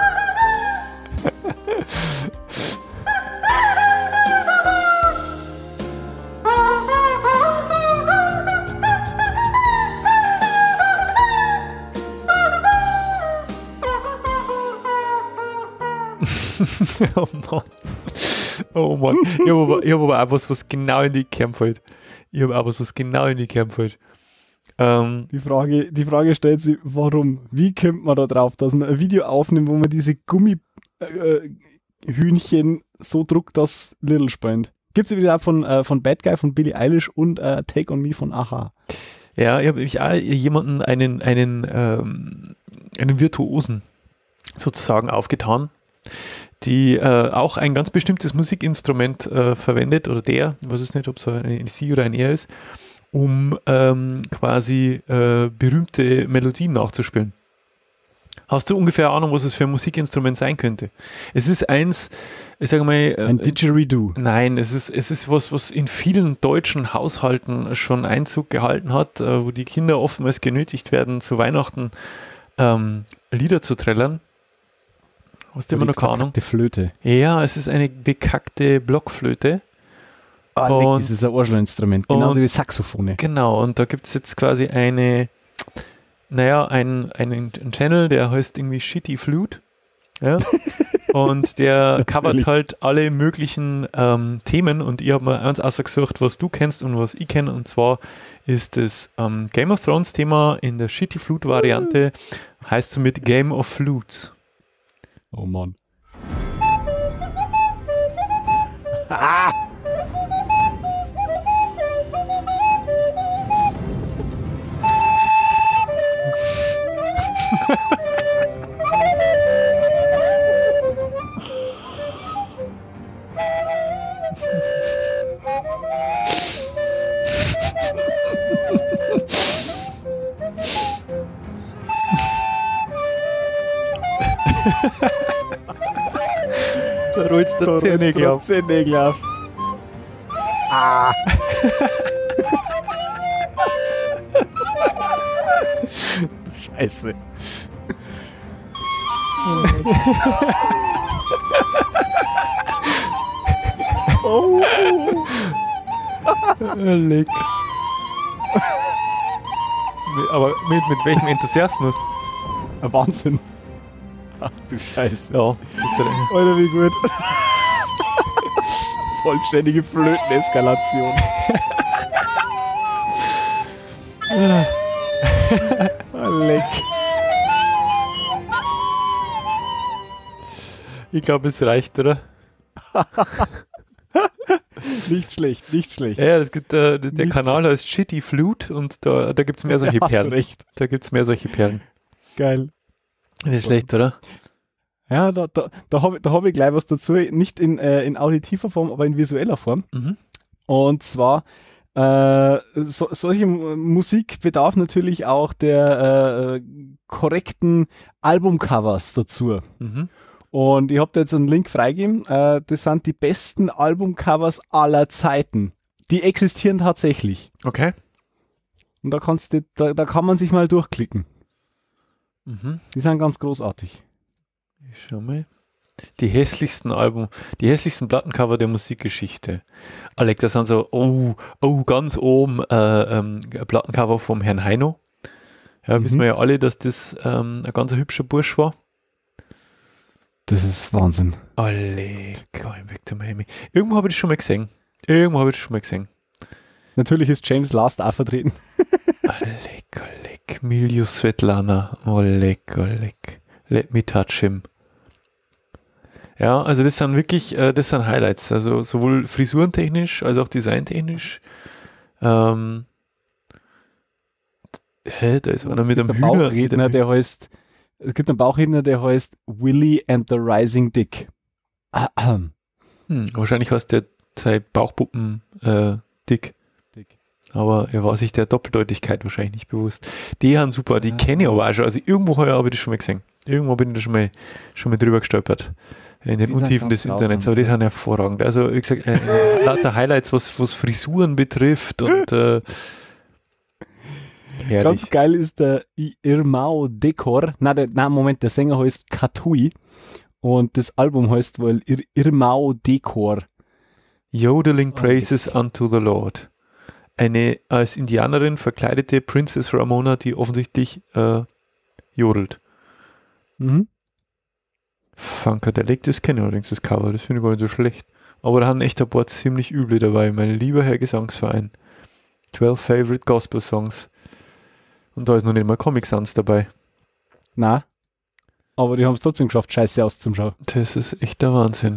Oh Mann. Oh Mann. Ich habe aber, ich hab aber auch was, was genau in die Kern fällt. Ich habe auch was, was genau in die Kern fällt. Ähm, Die Frage, die Frage stellt sich, warum? Wie kommt man da drauf, dass man ein Video aufnimmt, wo man diese Gummihühnchen so druckt, dass Little spielt? Gibt es wieder auch von, äh, von Bad Guy, von Billie Eilish und äh, Take On Me von Aha. ja, ich habe ich auch jemanden, einen, einen, ähm, einen Virtuosen sozusagen aufgetan, die äh, auch ein ganz bestimmtes Musikinstrument äh, verwendet, oder der, ich weiß es nicht, ob es ein Sie oder ein Er ist, um ähm, quasi äh, berühmte Melodien nachzuspielen. Hast du ungefähr Ahnung, was es für ein Musikinstrument sein könnte? Es ist eins, ich sage mal... Äh, Ein Didgeridoo. Nein, es ist, es ist was, was in vielen deutschen Haushalten schon Einzug gehalten hat, äh, wo die Kinder oftmals genötigt werden, zu Weihnachten ähm, Lieder zu trällern. Hast du immer noch keine Ahnung? Die Flöte. Ja, es ist eine bekackte Blockflöte. Ah, Und- leck, das ist ein Arschlohinstrument, genauso und- wie Saxophone. Genau, und da gibt es jetzt quasi eine, naja, ein, einen, einen Channel, der heißt irgendwie Shitty Flute. Ja? Und der covert Natürlich. halt alle möglichen ähm, Themen, und ich habe mir eins ausgesucht, was du kennst und was ich kenne, und zwar ist das ähm, Game of Thrones Thema in der Shitty Flute Variante, heißt somit Game of Flutes. Oh Mann. Da rollst du Zehennägel auf. Zehennägel auf. Ah. Scheiße. Oh. Leck. Aber mit, mit welchem Enthusiasmus? Ein Wahnsinn. Ach du Scheiße. Ja, das ist ja der- Alter, wie gut. Vollständige Flöteneskalation. Oh, leck. Ich glaube, es reicht, oder? Nicht schlecht, nicht schlecht. Ja, das gibt, äh, der der Nicht- Kanal heißt Shitty Flute und da, da gibt es mehr solche Ja, hast Perlen. recht. Da gibt es mehr solche Perlen. Geil. Nicht schlecht, oder? Ja, da, da, da habe da hab ich gleich was dazu. Nicht in, äh, in auditiver Form, aber in visueller Form. Mhm. Und zwar, äh, so, solche M- Musik bedarf natürlich auch der äh, korrekten Albumcovers dazu. Mhm. Und ich habe da jetzt einen Link freigegeben. Äh, das sind die besten Albumcovers aller Zeiten. Die existieren tatsächlich. Okay. Und da, kannst du, da, da kann man sich mal durchklicken. Mhm. Die sind ganz großartig. Ich schau mal. Die hässlichsten Alben, die hässlichsten Plattencover der Musikgeschichte. Alec, das sind so, oh, oh, ganz oben äh, ähm, ein Plattencover vom Herrn Heino. Ja, Mhm. wissen wir ja alle, dass das ähm, ein ganz hübscher Bursch war. Das ist Wahnsinn. Alec, going back to Miami. Irgendwo habe ich das schon mal gesehen. Irgendwo habe ich das schon mal gesehen. Natürlich ist James Last auch vertreten. Alec, Alec, Milju Svetlana, Alec, Alec, let me touch him. Ja, also das sind wirklich, äh, das sind Highlights, also sowohl frisurentechnisch als auch designtechnisch. Ähm, hä, da ist einer mit einem Der Hühner. Mit Bauchredner, einem, der heißt, es gibt einen Bauchredner, der heißt Willy and the Rising Dick. Ahem. hm, wahrscheinlich heißt der sein Bauchpuppen äh, dick, Dick. aber er war sich der Doppeldeutigkeit wahrscheinlich nicht bewusst. Die haben super, die Ah. kenne ich aber auch schon, also irgendwo habe ich das schon mal gesehen. Irgendwo bin ich da schon mal, schon mal drüber gestolpert. In den Die sind Untiefen ganz des Internets, grausam, aber die ja. sind hervorragend. Also, wie gesagt, äh, äh, lauter Highlights, was, was Frisuren betrifft und äh, herrlich. Ganz geil ist der I- Irmão Decor. Nein, der, nein, Moment, der Sänger heißt Katui und das Album heißt wohl Ir Irmão Decor. Yodeling Oh, Praises unto the Lord. Eine als Indianerin verkleidete Princess Ramona, die offensichtlich äh, jodelt. Mhm. Funkadelic, das kenne ich allerdings, das Cover, das finde ich gar nicht so schlecht. Aber da haben echt ein paar ziemlich üble dabei. Mein lieber Herr Gesangsverein. zwölf Favorite Gospel Songs. Und da ist noch nicht mal Comic Sans dabei. Na, aber die haben es trotzdem geschafft, scheiße auszuschauen. Das ist echt der Wahnsinn.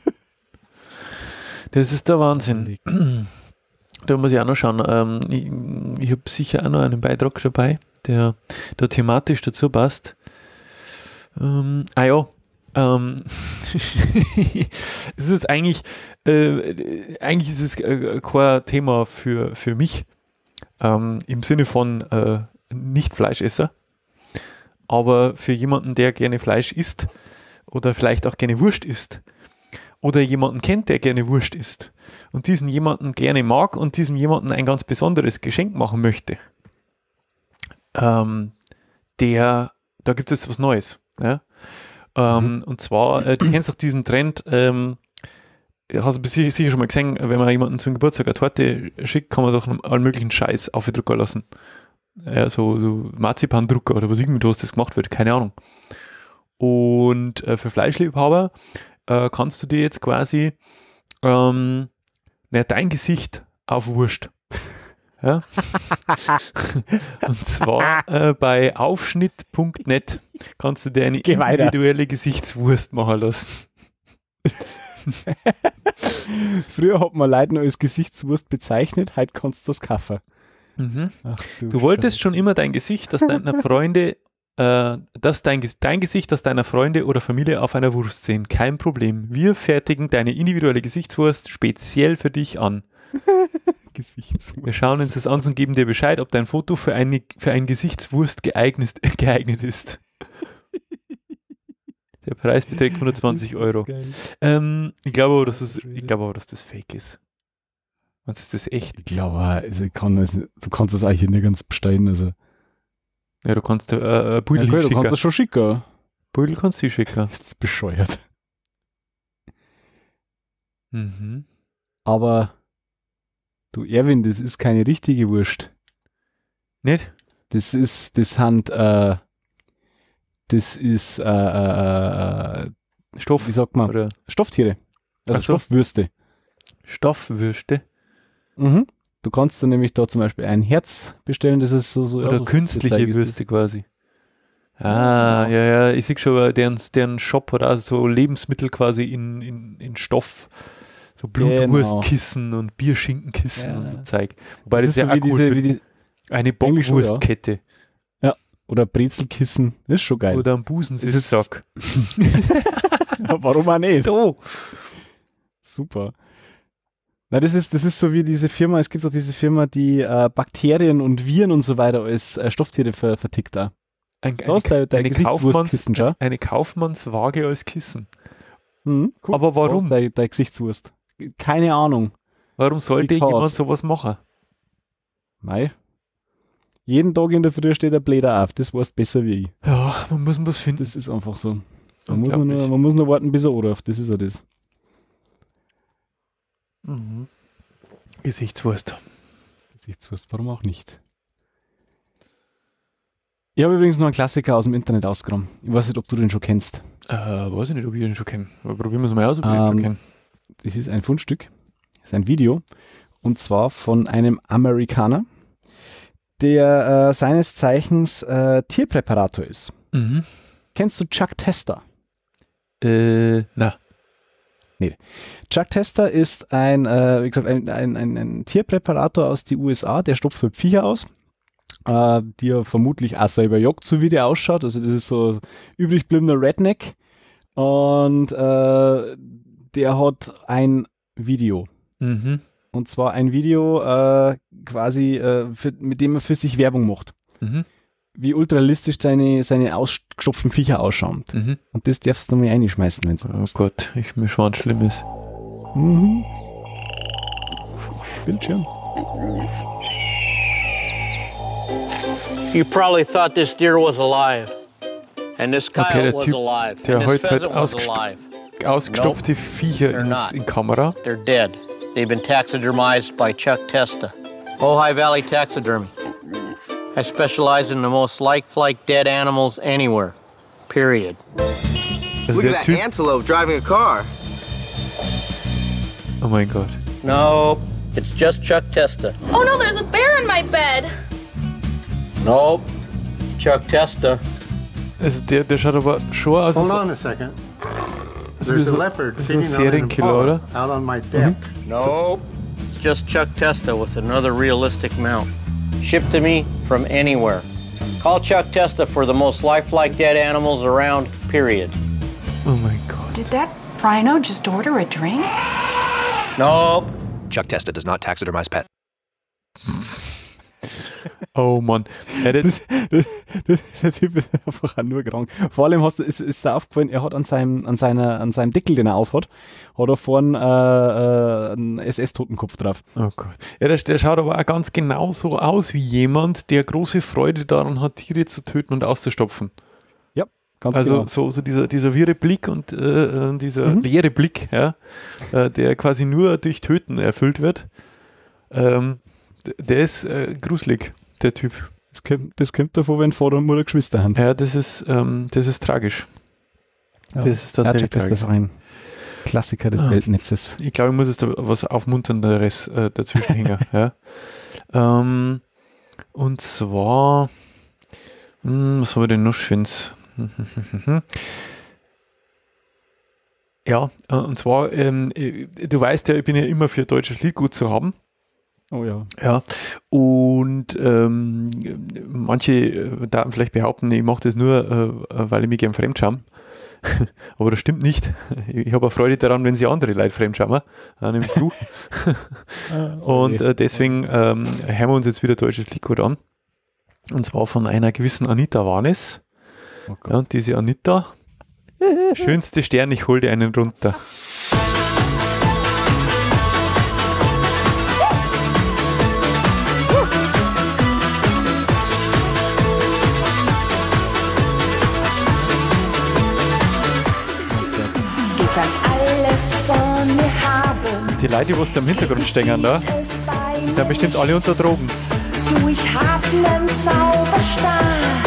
Das ist der Wahnsinn. Da muss ich auch noch schauen. Ähm, ich ich habe sicher auch noch einen Beitrag dabei, der, der thematisch dazu passt. Ähm, ah ja. Ähm, es ist jetzt eigentlich, äh, eigentlich ist es äh, kein Thema für, für mich. Ähm, Im Sinne von äh, Nicht-Fleischesser. Aber für jemanden, der gerne Fleisch isst oder vielleicht auch gerne Wurst isst oder jemanden kennt, der gerne Wurst isst und diesen jemanden gerne mag und diesem jemanden ein ganz besonderes Geschenk machen möchte, ähm, der, da gibt es was Neues. Ja? Ähm, Mhm. Und zwar, äh, du kennst doch diesen Trend, ähm, hast du sicher, sicher schon mal gesehen, wenn man jemanden zum Geburtstag eine Torte schickt, kann man doch allen möglichen Scheiß aufdrucken lassen. Ja, so, so Marzipandrucker oder was irgendwie was das gemacht wird, keine Ahnung. Und äh, für Fleischliebhaber äh, kannst du dir jetzt quasi ähm, na, dein Gesicht auf Wurst. Ja? Und zwar äh, bei aufschnitt punkt net kannst du dir eine Geh weiter. individuelle Gesichtswurst machen lassen. Früher hat man Leute noch als Gesichtswurst bezeichnet, heute kannst du das kaufen. Mhm. Ach, Du wolltest schon immer dein Gesicht, das deiner Freunde, äh, dass dein, Ges- dein Gesicht, das deiner Freunde oder Familie auf einer Wurst sehen. Kein Problem. Wir fertigen deine individuelle Gesichtswurst speziell für dich an. Gesichtswurst. Wir schauen uns das an und geben dir Bescheid, ob dein Foto für eine, für eine Gesichtswurst geeignet, geeignet ist. Der Preis beträgt hundertzwanzig Euro. Ähm, ich glaube aber, dass es, ich glaube aber, dass das fake ist. Was ist das echt? Ich glaube, also ich kann das nicht, du kannst das eigentlich nicht ganz bestellen. Also. Ja, du kannst äh, äh, Beutel ja, okay, schicken. du kannst das schon schicken. Beutel kannst du schicken. Ist das bescheuert. Mhm. Aber du, Erwin, das ist keine richtige Wurst. Nicht? Das ist, das Hand, äh, das ist, äh, äh, Stoff. wie sagt man? Oder Stofftiere. Also Ach so. Stoffwürste. Stoffwürste. Mhm. Du kannst dann nämlich da zum Beispiel ein Herz bestellen, das ist so, so Oder ja, so künstliche gezeigt ist. Würste quasi. Ah, ja, ja, ich sehe schon, deren, deren Shop hat also so Lebensmittel quasi in, in, in Stoff. So Blutwurstkissen und Bierschinkenkissen Ja. und so Zeug. Wobei das, ist ja so auch wie cool diese, wird. wie die, Eine Eigentlich schon, ja. Bockwurstkette. oder Brezelkissen, das ist schon geil. Oder ein Busensitzsack. Warum auch nicht? Oh. Super. Na, das ist, das ist so wie diese Firma, es gibt doch diese Firma, die äh, Bakterien und Viren und so weiter als äh, Stofftiere ver, vertickt da. Ein, Da ist dein, dein eine, Gesichtswurstkissen, schau. eine Kaufmannswaage als Kissen. Mhm, cool. Aber warum? Da ist Dein, dein Gesichtswurst. Keine Ahnung. Warum sollte Because. jemand sowas machen? Mei. Jeden Tag in der Früh steht ein Bläder auf. Das weißt besser wie ich. Ja, man muss was finden. Das ist einfach so. Man muss, nur, Unglaublich. man muss nur warten, bis er anruft. Das ist ja das. Mhm. Gesichtswurst. Gesichtswurst, warum auch nicht? Ich habe übrigens noch einen Klassiker aus dem Internet ausgegraben. Ich weiß nicht, ob du den schon kennst. Äh, weiß ich nicht, ob ich den schon kenne. Aber probieren wir es mal aus, ob ich den Ähm, schon kenne. Das ist ein Fundstück. Das ist ein Video. Und zwar von einem Amerikaner, der äh, seines Zeichens äh, Tierpräparator ist. Mhm. Kennst du Chuck Tester? Äh, na. Chuck Tester ist ein, äh, wie gesagt, ein, ein, ein, ein Tierpräparator aus den U S A, der stopft halt Viecher aus, äh, die er vermutlich auch selber jagt, so wie der ausschaut. Also das ist so übrig gebliebener Redneck. Und äh, der hat ein Video. Mhm. Und zwar ein Video äh, quasi, äh, für, mit dem er für sich Werbung macht. Mhm. Wie ultralistisch seine, seine ausgestopften Viecher ausschauen. Mhm. Und das darfst du mal reinschmeißen, wenn es Oh Gott, ich mir schon Schlimmes. Mhm. Bildschirm. You probably thought this deer was alive. And this coyote Okay, der was Typ, alive. der and this heute halt pheasant was ausgest- alive. Ausgestopfte Viecher they're ins, not. in Kamera. They're dead. They've been taxidermized by Chuck Testa. Ojai Valley Taxidermy. I specialize in the most lifelike dead animals anywhere. Period. Also Look der at that Typ, antelope driving a car. oh mein Gott. Nope. It's just Chuck Testa. Oh no, there's a bear in my bed. Nope. Chuck Testa. Also der, der schaut aber schon aus, Hold als on a second. Das There's ist a ein- leopard das ist ein sitting on an Serienkiller, impala oder? out on my deck. Nope. It's just Chuck Testa with another realistic mount. Shipped to me from anywhere. Call Chuck Testa for the most lifelike dead animals around, period. oh mein Gott. Did that rhino just order a drink? Nope. Chuck Testa does not taxidermize pets. Oh Mann. Ja, der, Das, das, das, der Typ ist einfach auch nur krank. Vor allem hast du, ist, ist da aufgefallen, er hat an seinem, an, seiner, an seinem Deckel, den er aufhat, hat er vorne äh, äh, einen S S-Totenkopf drauf. oh Gott. Ja, der, der schaut aber auch ganz genau so aus wie jemand, der große Freude daran hat, Tiere zu töten und auszustopfen. Ja, ganz Also genau. so, so dieser, dieser wirre Blick und äh, dieser Mhm. leere Blick, ja, äh, der quasi nur durch Töten erfüllt wird. Ähm, d- der ist äh, gruselig, der Typ. Das kommt, das kommt davon, wenn Vater und Mutter Geschwister haben. Ja, das ist, ähm, das ist tragisch. Ja. Das ist tatsächlich Ja, das ist ein Klassiker des Ah. Weltnetzes. Ich glaube, ich muss jetzt da was Aufmunternderes äh, dazwischen hängen. Ja. Ähm, und zwar, hm, was haben wir denn noch Schönes? Ja, äh, und zwar, ähm, äh, du weißt ja, ich bin ja immer für deutsches Liedgut zu haben. Oh ja. Ja, und ähm, manche äh, da vielleicht behaupten, ich mache das nur, äh, weil ich mich gern fremdschaue. Aber das stimmt nicht. Ich habe auch Freude daran, wenn sie andere Leute fremdschauen, äh, nämlich du. Und äh, deswegen ähm, hören wir uns jetzt wieder deutsches Liedgut an. Und zwar von einer gewissen Anita Warnes. Oh Gott. Ja, und diese Anita, Schönste Stern, ich hol dir einen runter. Du kannst alles von mir haben. Die Leute, die was da im Hintergrund stehen, da, die sind bestimmt alle unter Drogen. Du, ich hab nen Zauberstab,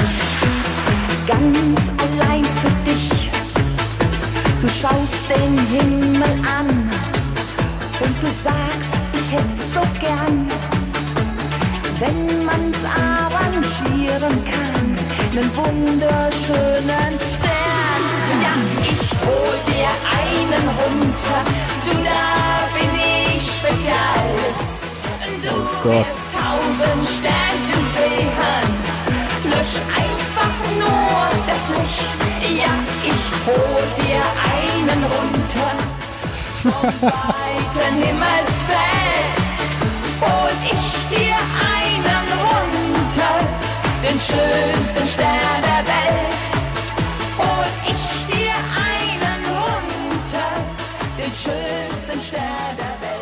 ganz allein für dich. Du schaust den Himmel an und du sagst, ich hätte so gern, wenn man's arrangieren kann, nen wunderschönen Stern. Ja, ich hol dir einen runter, du, da bin ich Spezialist. Du Oh willst tausend Sternchen sehen, lösch einfach nur das Licht. Ja, ich hol dir einen runter vom weiten Himmelszelt. Hol ich dir einen runter, den schönsten Stern der Welt. Hol ich dir einen runter, den schönsten Stern der Welt.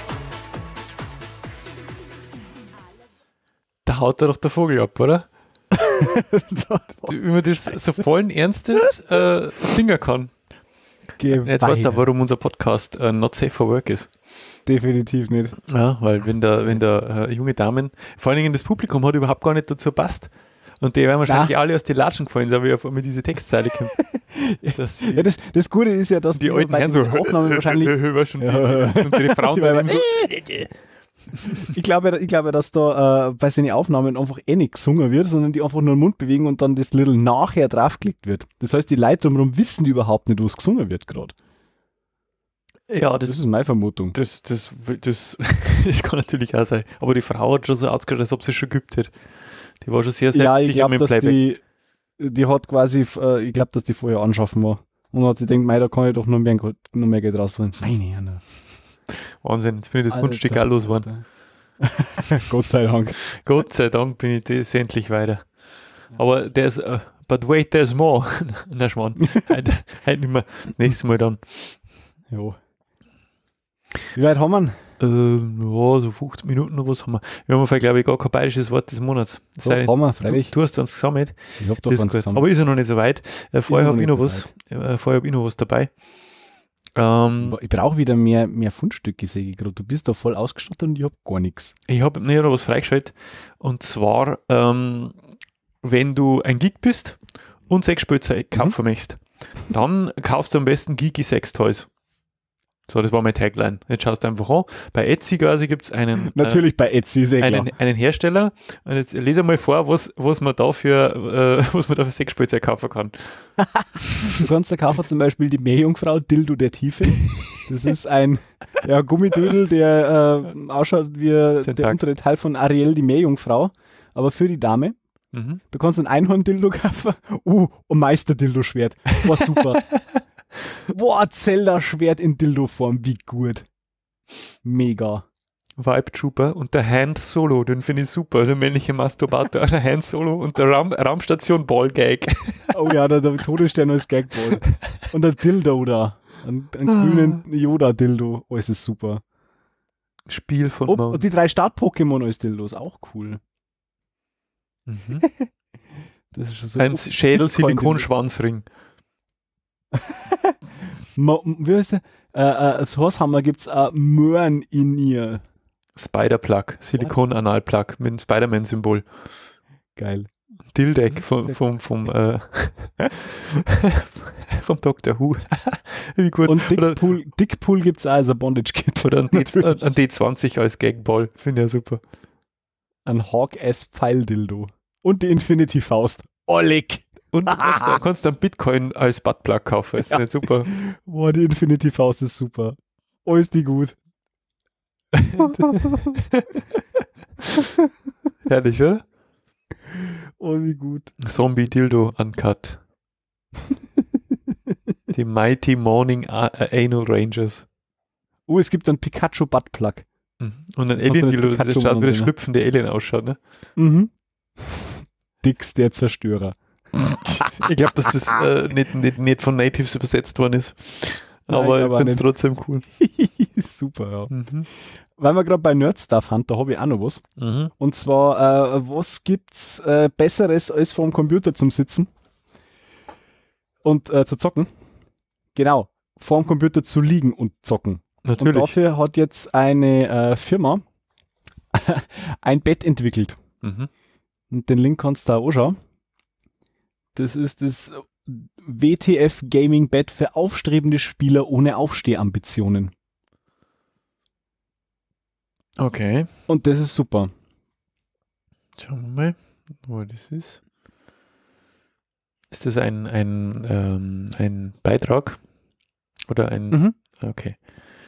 Da haut er doch der Vogel ab, oder? Wie man das so vollen Ernstes äh, singen kann. Geh Jetzt weiter. weißt du, warum unser Podcast äh, not safe for work ist. Definitiv nicht. Ja, weil wenn da, wenn da äh, junge Damen, vor allen Dingen das Publikum hat überhaupt gar nicht dazu passt. Und die werden wahrscheinlich Na. alle aus den Latschen gefallen, so wie auf einmal diese Textzeile kommt. Dass Ja, das, das Gute ist ja, dass die alten bei Herren so den Aufnahmen wahrscheinlich. war schon Ja. die, und die Frauen Die dann Weiber- so, Ich glaube, ich glaube, dass da äh, bei seinen Aufnahmen einfach eh nicht gesungen wird, sondern die einfach nur den Mund bewegen und dann das Little nachher draufgelegt wird. Das heißt, die Leute drumherum wissen überhaupt nicht, was gesungen wird gerade. ja, Das das, ist meine Vermutung. das, das, das, das kann natürlich auch sein. Aber die Frau hat schon so ausgehört, als ob sie schon geübt hat. Die war schon sehr Ja, ich selbstsicher glaube, mit dem dass Playback. die, die hat quasi, äh, ich glaube, dass die vorher anschaffen war. Und hat sie gedacht, mei, da kann ich doch noch mehr, noch mehr Geld rausholen. Meine Herren. Wahnsinn, jetzt bin ich das Alter, Fundstück auch losgeworden. Gott sei Dank. Gott sei Dank bin ich das endlich weiter. Aber there's, uh, but wait, there's more. Na Schmarrn, heute, heute nicht mehr. Nächstes Mal dann. Ja. Wie weit haben wir ihn? Ähm, ja, so fünfzehn Minuten oder was haben wir. Wir haben auf, glaube ich, gar kein bayerisches Wort des Monats. So, Sei denn, haben wir, freilich. Du, du hast uns gesammelt. Ich hab doch Das ist ganz gut. zusammen. Aber ist ja noch nicht so weit. Äh, vorher noch habe ich nicht noch so was. Äh, vorher habe ich noch was dabei. Ähm, Ich brauche wieder mehr, mehr Fundstücke, sehe ich gerade. Du bist da voll ausgestattet und ich habe gar nichts. Ich habe mir noch was freigeschaltet. Und zwar, ähm, wenn du ein Geek bist und Sexspielzeug kaufen möchtest, dann kaufst du am besten Geeky Sex Toys. So, das war mein Tagline. Jetzt schaust du einfach an. Bei Etsy quasi gibt es einen, Natürlich bei Etsy, ist eh äh, klar. einen, einen Hersteller. Und jetzt lese mal vor, was, was man da für, äh, was man da für Sexspielzeug kaufen kann. Du kannst da kaufen zum Beispiel die Meerjungfrau Dildo der Tiefe. Das ist ein ja, Gummidödel, der äh, ausschaut wie der Tag. untere Teil von Ariel, die Meerjungfrau, aber für die Dame. Mhm. Du kannst ein Einhorn-Dildo kaufen. Uh, ein Meister-Dildo-Schwert. War super. Boah, Zelda-Schwert in Dildo-Form, wie gut. Mega. Vibe Trooper und der Hand Solo, den finde ich super. Der männliche Masturbator, der Hand Solo und der Raum, Raumstation Ball Gag. Oh ja, der, der Todesstern als Gagball. Und der Dildo da. Ein, ein grünen Yoda-Dildo. Oh, es ist super. Spiel von Oh, Mount. und die drei Start-Pokémon als Dildos, auch cool. Mhm. Das ist schon so Ein oh, Schädel-Silikon-Schwanzring. Ma, wie heißt der? Äh, äh, als Haushammer gibt es äh, Möhren in ihr. Spider-Plug, Silikon-Anal-Plug mit dem Spider-Man-Symbol. Geil. Dildeck vom, vom, vom, äh, vom Doctor Who. Wie gut. Und Oder, Dickpool, Dickpool gibt es auch als ein Bondage-Kit. oder ein, D, Natürlich. ein D zwanzig als Gagball. Finde ich ja super. Ein Hawk-S-Pfeil-Dildo. Und die Infinity-Faust. Oleg. Und du kannst, du kannst dann Bitcoin als Buttplug kaufen. Ist Ja. nicht super. Boah, die Infinity-Faust ist super. Oh, ist die gut. Herrlich, oder? Oh, wie gut. Zombie Dildo Uncut. Die Mighty Morning A äh, Anal Rangers. Oh, es gibt einen Pikachu-Buttplug. Mhm. Und ein Hast du Alien das Dildo, das Pikachu schaut wie der drin? schlüpfende Alien ausschaut, ne? Mhm. Dix, der Zerstörer. Ich glaube, dass das äh, nicht, nicht, nicht von Natives übersetzt worden ist. Aber Nein, ich finde es trotzdem cool. Super, ja. Mhm. Weil wir gerade bei Nerdstuff haben, da habe ich auch noch was. Mhm. Und zwar, äh, was gibt's äh, Besseres als vor dem Computer zum Sitzen und äh, zu zocken? Genau, vor dem Computer zu liegen und zocken. Natürlich. Und dafür hat jetzt eine äh, Firma ein Bett entwickelt. Mhm. Und den Link kannst du da auch schauen. Das ist das W T F Gaming Bett für aufstrebende Spieler ohne Aufstehambitionen. Okay. Und das ist super. Schauen wir mal, wo das ist. Ist das ein, ein, ähm, ein Beitrag? Oder ein... Mhm. Okay.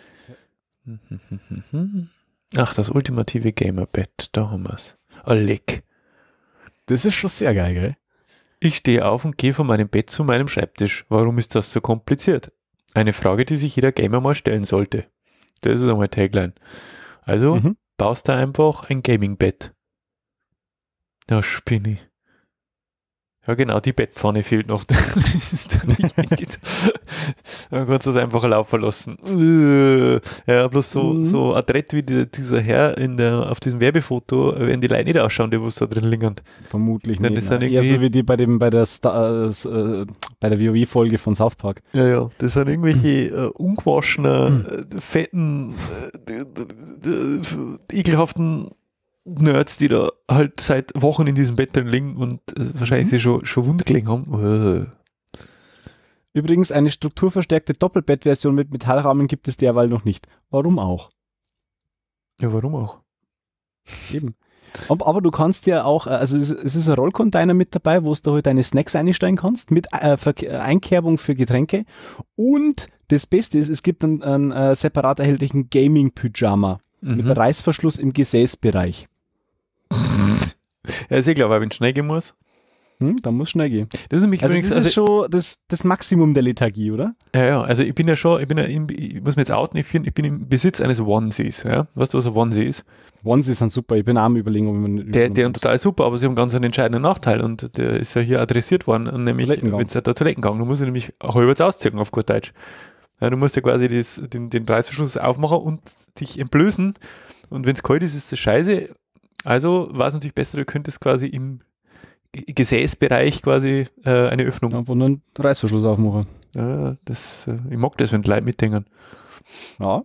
Ach, das ultimative Gamerbett. Da haben wir es. Oh, leck. Das ist schon sehr geil, gell? Ich stehe auf und gehe von meinem Bett zu meinem Schreibtisch. Warum ist das so kompliziert? Eine Frage, die sich jeder Gamer mal stellen sollte. Das ist einmal Tagline. Also mhm. baust du einfach ein Gaming-Bett. Ja, Spinni. Ja genau, die Bettpfanne fehlt noch. Das ist der richtige. Man kann es einfach laufen lassen. Ja, bloß so, mhm. so adrett wie die, dieser Herr in der, auf diesem Werbefoto, werden die Leute nicht ausschauen, die was da drin liegen. Vermutlich Wenn nicht. Eher so wie die bei dem bei der Star, äh, bei der WoW-Folge von South Park. Ja, ja, das sind irgendwelche äh, ungewaschenen, äh, fetten, äh, ekelhaften Nerds, die da halt seit Wochen in diesem Bett drin liegen und äh, wahrscheinlich mhm. sie schon, schon Wund gelegen haben. Uh. Übrigens, eine strukturverstärkte Doppelbettversion mit Metallrahmen gibt es derweil noch nicht. Warum auch? Ja, warum auch? Eben. Aber, aber du kannst ja auch, also es, es ist ein Rollcontainer mit dabei, wo du halt deine Snacks einstellen kannst, mit äh, Einkerbung für Getränke. Und das Beste ist, es gibt einen, einen äh, separat erhältlichen Gaming-Pyjama mhm. mit Reißverschluss im Gesäßbereich. Ja, ist eh klar, weil wenn es schnell gehen muss. Hm, dann muss schnell gehen. Das ist nämlich also übrigens, das also ist schon das, das Maximum der Lethargie, oder? Ja, ja, also ich bin ja schon, ich bin ja, im, ich muss mir jetzt outen, ich bin, ich bin im Besitz eines Onesies, ja. Weißt du, was ein Onesie ist? Onesies sind super, ich bin auch am Überlegen, ob man... Der, der ist total super, aber sie haben ganz einen entscheidenden Nachteil und der ist ja hier adressiert worden, nämlich, wenn es der Toilettengang, du musst ja nämlich halbwegs ausziehen, auf gut Deutsch. Ja, du musst ja quasi das, den, den Reißverschluss aufmachen und dich entblößen und wenn es kalt ist, ist das scheiße. Also war es natürlich besser, du könntest quasi im Gesäßbereich quasi äh, eine Öffnung. Einfach nur einen Reißverschluss aufmachen. Ja, das, äh, ich mag das, wenn die Leute mitdenken. Ja.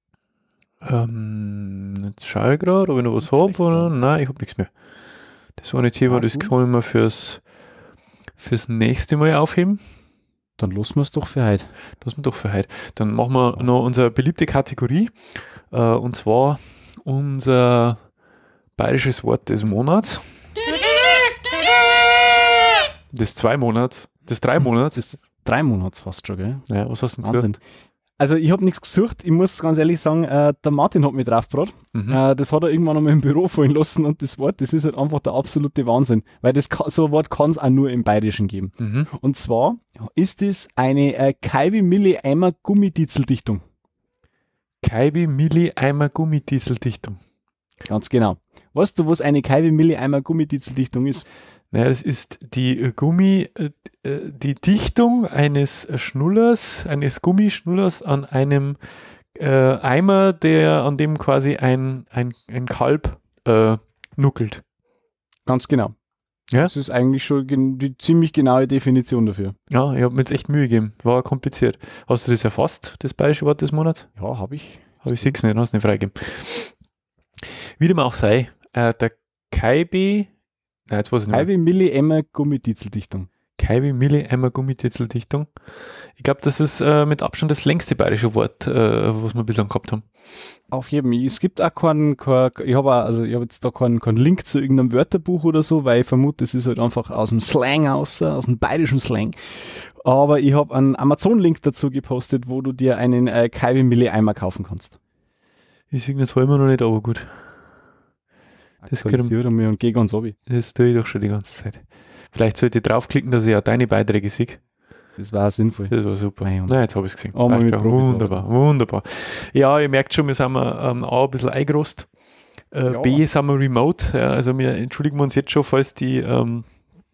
Ähm, jetzt schaue ich gerade, ob ich noch was habe oder nein, ich habe nichts mehr. Das war ein Thema, ja, das kann ich mir fürs, fürs nächste Mal aufheben. Dann lassen wir es doch für heute. Lassen wir doch für heute. Dann machen wir ja. noch unsere beliebte Kategorie äh, und zwar unser bayerisches Wort des Monats. Des zwei Monats. Des drei Monats. Des drei Monats fast schon, gell? Ja, was hast du denn gesagt? Also ich habe nichts gesucht. Ich muss ganz ehrlich sagen, äh, der Martin hat mich draufgebracht. Mhm. Äh, das hat er irgendwann einmal im Büro fallen lassen und das Wort, das ist halt einfach der absolute Wahnsinn. Weil das kann, so ein Wort kann es auch nur im Bayerischen geben. Mhm. Und zwar ist es eine äh, Kaibi-Milli-Eimer Gummidieseldichtung. Kaibi-Milli-Eimer Gummidieseldichtung. Ganz genau. Weißt du, was eine Kaibi-Milli-Eimer Gummidieseldichtung ist? Naja, das ist die Gummi, äh, die Dichtung eines Schnullers, eines Gummischnullers an einem äh, Eimer, der, an dem quasi ein, ein, ein Kalb äh, nuckelt. Ganz genau. Ja? Das ist eigentlich schon gen- die ziemlich genaue Definition dafür. Ja, ich habe mir jetzt echt Mühe gegeben. War kompliziert. Hast du das erfasst, das bayerische Wort des Monats? Ja, habe ich. Habe ich sechs nicht, hast du nicht freigegeben. Wie dem auch sei, äh, der Kaibi Nein, jetzt weiß ich nicht. Kaibi-Milli-Eimer Gummidieseldichtung. Kaibi-Milli-Eimer Gummidieseldichtung. Ich glaube, das ist äh, mit Abstand das längste bayerische Wort, äh, was wir bislang gehabt haben. Auf jeden Fall. Es gibt auch keinen, kein, ich habe also ich habe jetzt da keinen, keinen Link zu irgendeinem Wörterbuch oder so, weil ich vermute, das ist halt einfach aus dem Slang aus, aus dem bayerischen Slang. Aber ich habe einen Amazon-Link dazu gepostet, wo du dir einen äh, Kaibi-Milli-Eimer kaufen kannst. Ich sehe jetzt immer noch nicht, aber gut. Das, und geh ganz obi. Das tue ich doch schon die ganze Zeit. Vielleicht sollte ich draufklicken, dass ich auch deine Beiträge sehe. Das war sinnvoll. Das war super. Nein, Nein, jetzt habe ich es gesehen. Oh, wunderbar, wunderbar. Ja, ihr merkt schon, wir sind ähm, A, ein bisschen eingerost. Äh, ja. B, sind wir remote. Ja, also wir entschuldigen uns jetzt schon, falls die, ähm,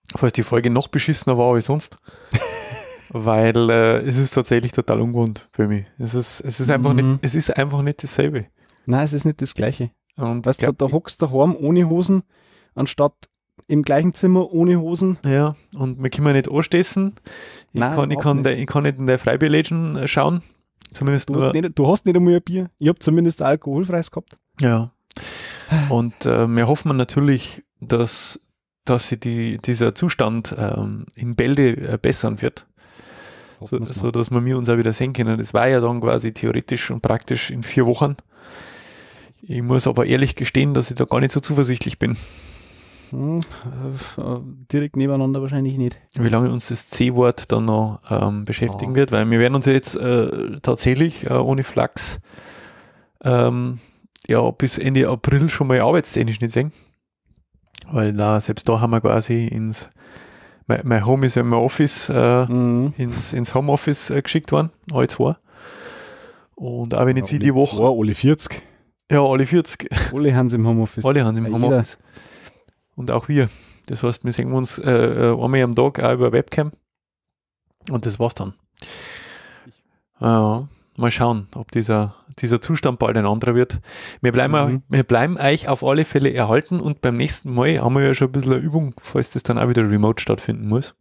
falls die Folge noch beschissener war als sonst. Weil äh, es ist tatsächlich total ungewohnt für mich. Es ist, es ist einfach Mhm. nicht, es ist einfach nicht dasselbe. Nein, es ist nicht das Gleiche. Und Weißt du, glaub, da hockst du daheim ohne Hosen, anstatt im gleichen Zimmer ohne Hosen. ja, und wir können ja nicht anstessen. Ich, Nein, kann, ich, überhaupt kann, nicht. de, ich kann nicht in der Freibierläden schauen. Zumindest Du nur. hast, nicht, du hast nicht einmal ein Bier. Ich habe zumindest ein alkoholfreies gehabt. Ja. Und äh, wir hoffen natürlich, dass, dass sich die, dieser Zustand ähm, in Bälde äh, bessern wird. So, Hoffen wir's so mal. dass wir, wir uns auch wieder sehen können. Das war ja dann quasi theoretisch und praktisch in vier Wochen. Ich muss aber ehrlich gestehen, dass ich da gar nicht so zuversichtlich bin, Hm, äh, äh, direkt nebeneinander wahrscheinlich nicht. wie lange uns das C-Wort dann noch ähm, beschäftigen Ja. wird, weil wir werden uns ja jetzt äh, tatsächlich äh, ohne Flachs ähm, ja, bis Ende April schon mal arbeitstechnisch nicht sehen. Weil da, selbst da haben wir quasi ins, mein, mein Home ist ja mein Office, äh, Mhm. ins, ins Homeoffice äh, geschickt worden, alle zwei. Und auch wenn ich Ja, sie alle die Woche, zwei, alle vierzig. ja, alle vierzig, Alle haben sie im Homeoffice. alle haben sie im Ja, Homeoffice. Und auch wir. Das heißt, wir sehen uns äh, äh, einmal am Tag auch über Webcam. Und das war's dann. Ja, mal schauen, ob dieser, dieser Zustand bald ein anderer wird. Wir bleiben, Mhm. wir bleiben euch auf alle Fälle erhalten und beim nächsten Mal haben wir ja schon ein bisschen eine Übung, falls das dann auch wieder remote stattfinden muss.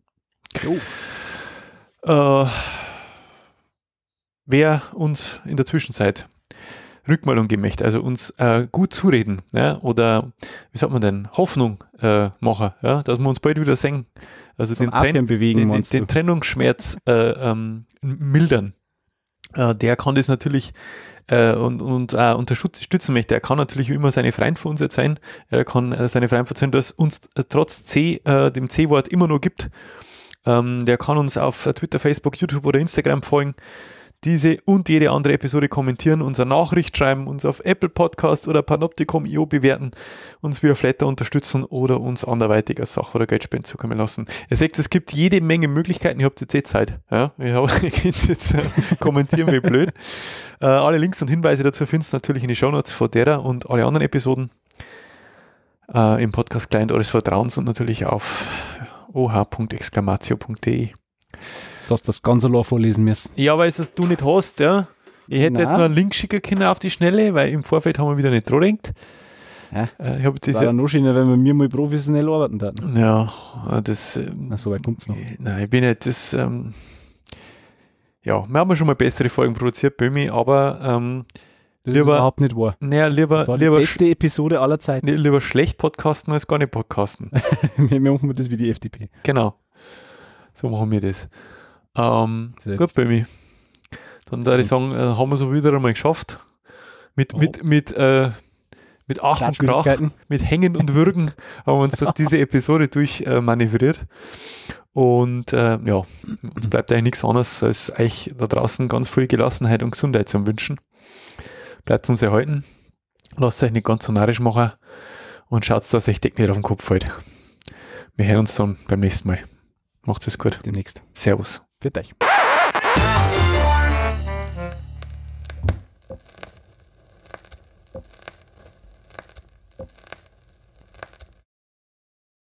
Oh. Äh, wer uns in der Zwischenzeit Rückmeldung geben möchte, also uns äh, gut zureden, ja, oder wie sagt man denn, Hoffnung äh, machen, ja, dass wir uns bald wieder sehen, also Zum den, Trenn, Atmen bewegen, den, den, meinst den du? Trennungsschmerz äh, ähm, mildern. Äh, der kann das natürlich äh, und, und äh, unterstützen möchte. Er kann natürlich wie immer seine Freund für uns jetzt sein. Er kann äh, seine Freund verzeihen, dass uns äh, trotz C, äh, dem C-Wort immer noch gibt. Ähm, der kann uns auf Twitter, Facebook, YouTube oder Instagram folgen. Diese und jede andere Episode kommentieren, uns eine Nachricht schreiben, uns auf Apple Podcast oder Panoptikum punkt io bewerten, uns via Flatter unterstützen oder uns anderweitig als Sach- oder Geldspenden zukommen lassen. Ihr seht, es gibt jede Menge Möglichkeiten, ihr habt jetzt eh Zeit. Ja? Ihr, habt, ihr könnt jetzt äh, kommentieren, wie blöd. Äh, alle Links und Hinweise dazu findest du natürlich in die Shownotes von derer und alle anderen Episoden äh, im Podcast-Client eures Vertrauens und natürlich auf o h punkt exclamatio punkt d e. Du hast das ganz allein vorlesen müssen. Ja, weil es du nicht hast, ja. Ich hätte Nein. jetzt noch einen Link schicken können auf die Schnelle, weil im Vorfeld haben wir wieder nicht dran gedacht. Ja. Äh, ich habe Das das wäre ja, noch schöner, wenn wir mir mal professionell arbeiten würden. ja, äh, das, ähm, Na, so weit kommt es noch. nein, ich bin nicht, das, ähm, ja, wir haben schon mal bessere Folgen produziert, Bömi, aber, ähm, Das Lieber- ist überhaupt nicht wahr. naja, lieber, Das war die lieber, sch beste Episode aller Zeiten. nee, lieber schlecht podcasten als gar nicht podcasten. Wir machen das wie die F D P. Genau. So machen wir das. Ähm, Sehr gut, Bömi. Dann würde ich sagen, äh, haben wir es wieder einmal geschafft. Mit, Oh. mit, mit, äh, mit Ach und Krach, Startschwierigkeiten. mit Hängen und Würgen haben wir uns durch diese Episode durch äh, manövriert. Und äh, ja, uns bleibt eigentlich nichts anderes, als euch da draußen ganz viel Gelassenheit und Gesundheit zu wünschen. Bleibt uns erhalten. Lasst euch nicht ganz so narrisch machen und schaut, dass euch Deck nicht auf den Kopf fällt. Wir hören uns dann beim nächsten Mal. Macht's es gut. Demnächst. Servus. Für euch.